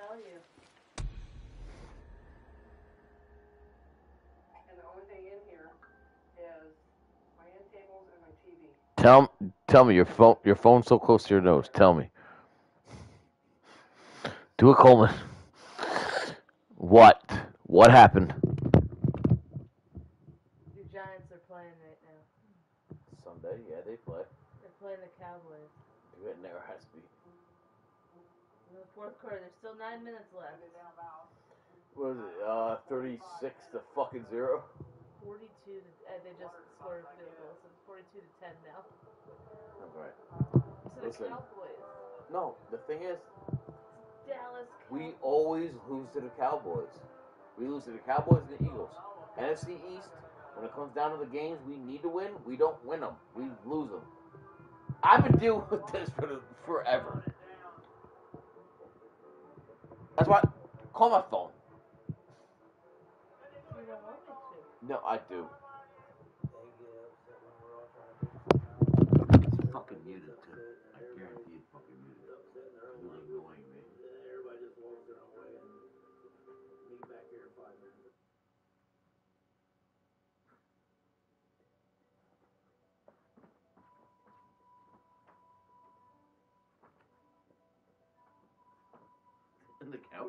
And the only thing in here is my end tables and my TV. Tell me your phone's so close to your nose. Tell me. Do it, Coleman. What? What happened? The Giants are playing right now. Sunday, yeah, they play. They're playing the Cowboys. It never has to be. In the fourth quarter, there's still 9 minutes left. What is it? 36 to fucking 0. 42 to, they just scored a field goal, so it's 42 to 10 now. Alright. So the Listen. Cowboys. No, the thing is, Dallas Cowboys. we always lose to the Cowboys. We lose to the Cowboys and the Eagles. NFC East, when it comes down to the games we need to win, we don't win them. We lose them. I've been dealing with this for forever. That's why, call my phone. You don't want me to. No, I do. It's fucking muted too. I guarantee it's fucking muted. It's really annoying me. Everybody just walks their own way and meet back here in 5 minutes. In the couch?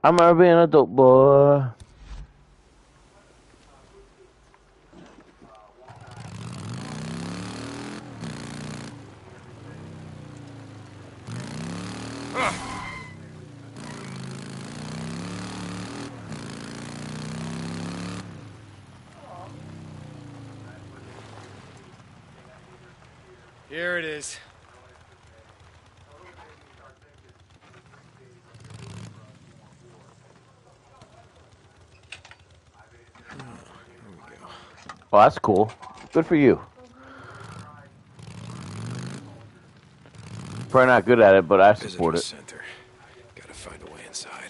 I remember being a dope boy. Here it is. Oh, that's cool. Good for you. Probably not good at it, but I support Visitor it. center. Gotta find a way inside.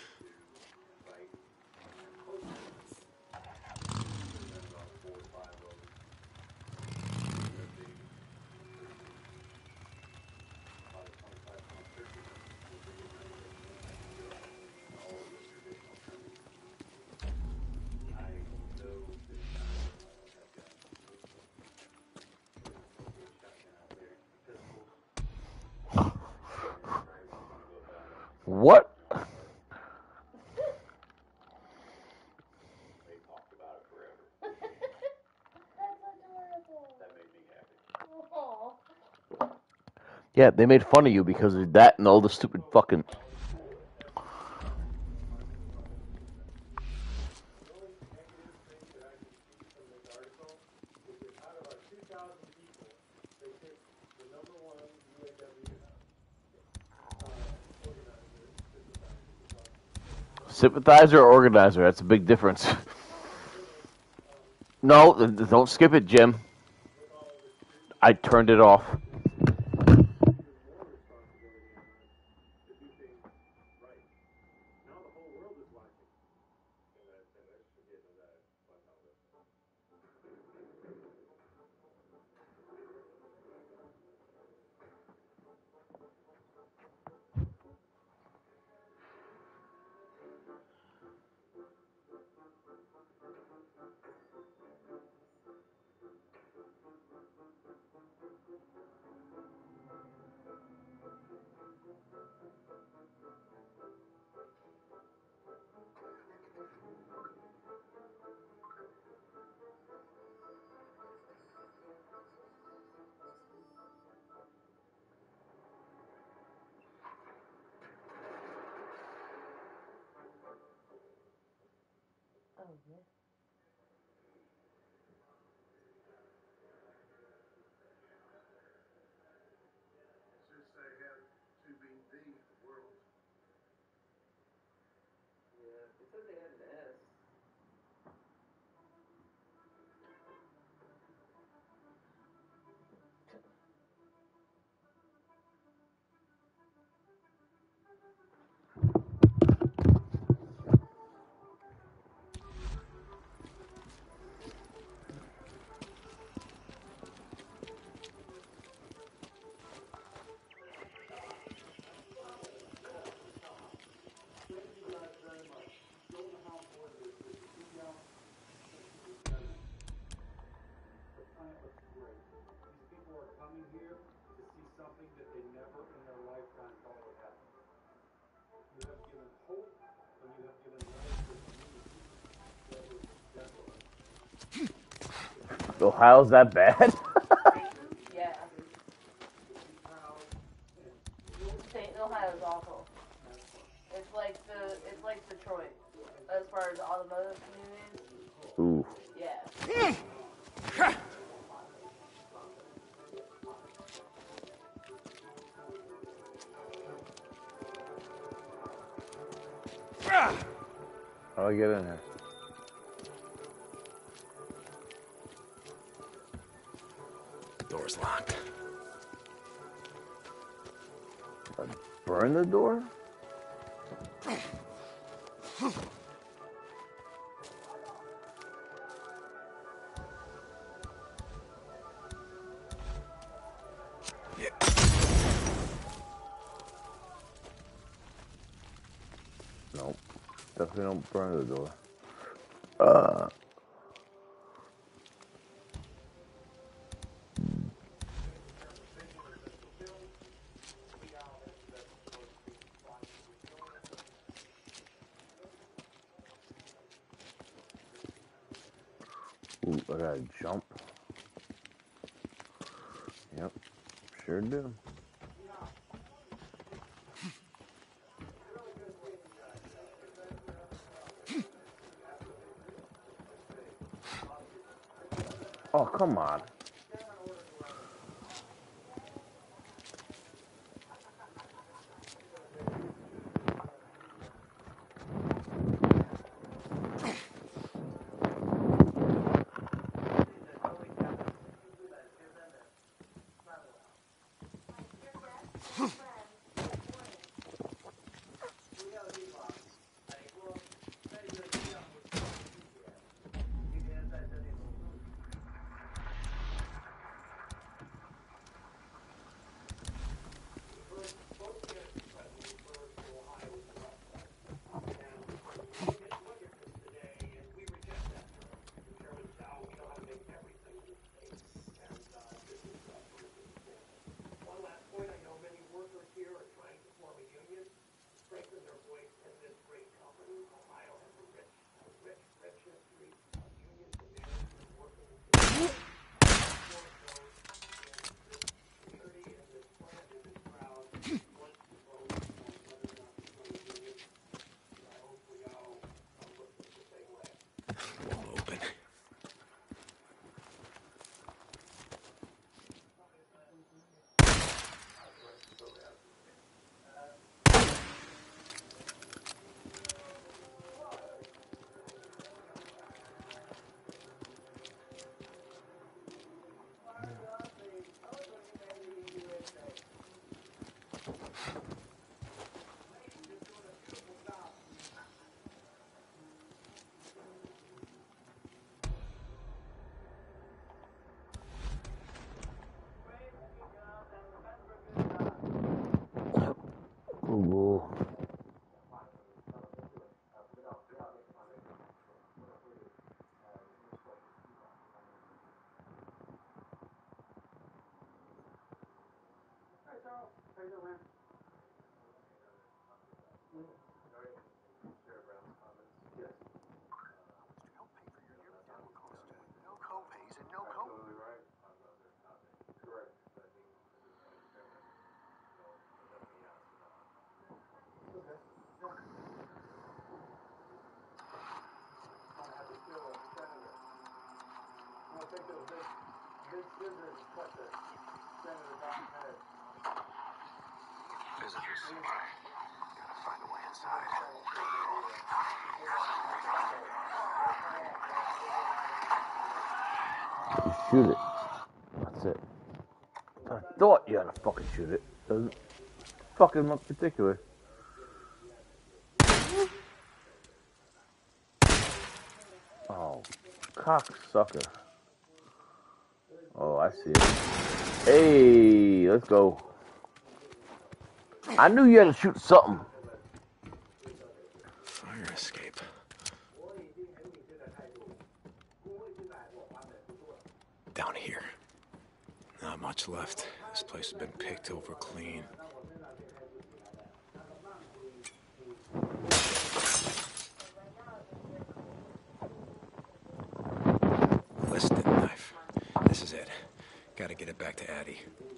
What? Yeah, they made fun of you because of that and all the stupid fucking. Sympathizer or organizer? That's a big difference. No, don't skip it, Jim. I turned it off. Oh, yeah. Since they have to be the world. Yeah, it said they had an S. Coming here to see something that they never in their lifetime thought would happen. You have given hope and you have given life to a community that was desolate. Ohio's that bad? Yeah. St. Ohio's awful. It's like Detroit as far as automotive communities. Ooh. Yeah. How do I get in here? Door's locked. Burn the door? Nope. Definitely don't burn the door. Ooh, I gotta jump. Yep, sure do. Oh, come on. Ooh. Shoot it. That's it. I thought you had to fucking shoot it. Doesn't fucking look particular. Oh, cocksucker. Oh, I see it. Hey, let's go. I knew you had to shoot something. Fire escape. Down here. Not much left. This place has been picked over clean. Listed knife. This is it. Gotta get it back to Addie.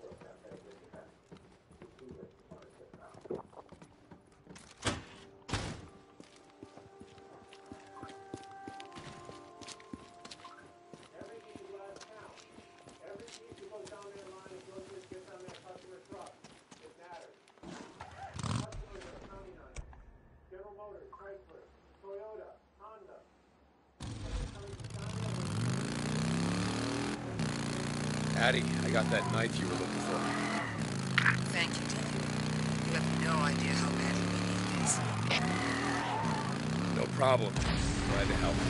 Addie, I got that knife you were looking for. Thank you, David. You have no idea how badly we need this. No problem. Glad to help.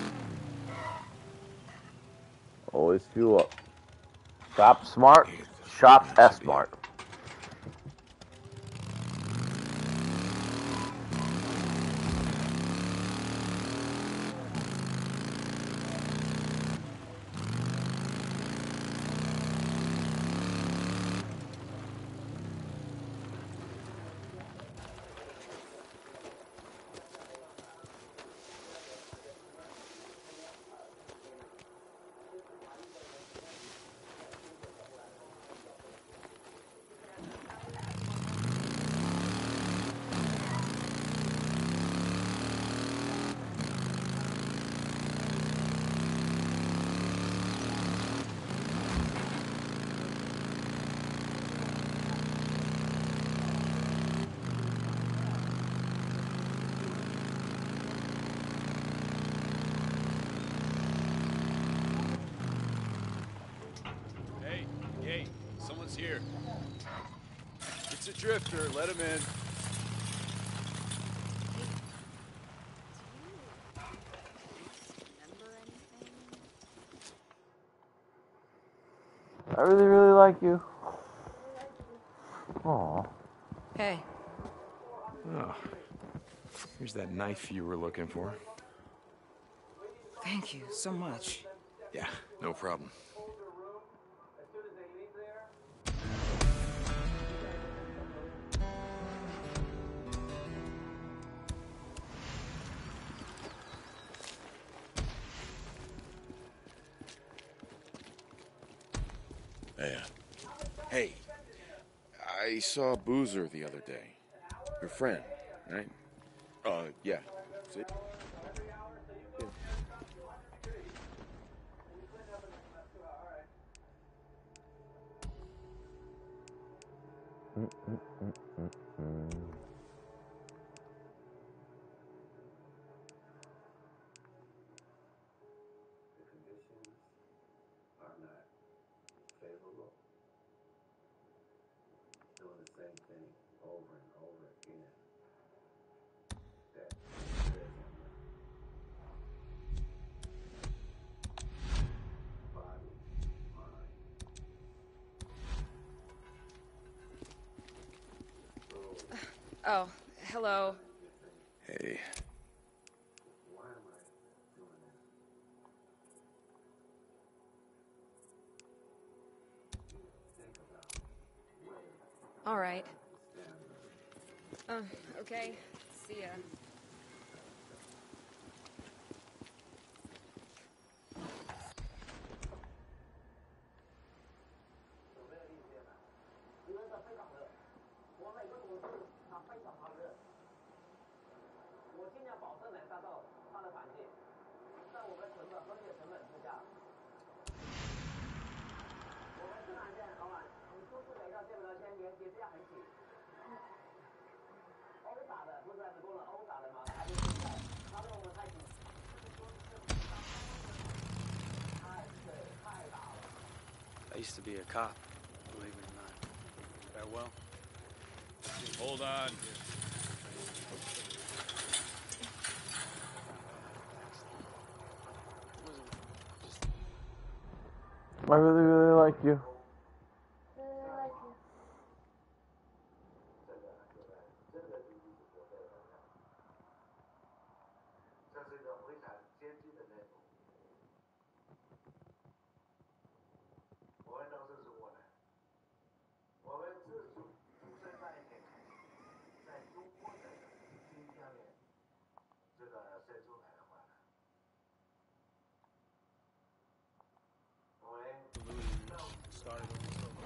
Always fuel up. Stop smart. Shop S-Mart. Hey, someone's here. It's a drifter. Let him in. I really, really like you. Aw. Hey. Oh. Here's that knife you were looking for. Thank you so much. Yeah, no problem. Yeah. Hey, I saw Boozer the other day. Your friend, right? Yeah. See? The conditions are not favorable. Doing the same thing over and over again. That wears on your body, mind. Oh, hello. Hey. Why am I doing this? Think about whether All right. stand Okay. See ya. I used to be a cop, believe it or not. Farewell. Hold on. I really, really like you. Started almost over.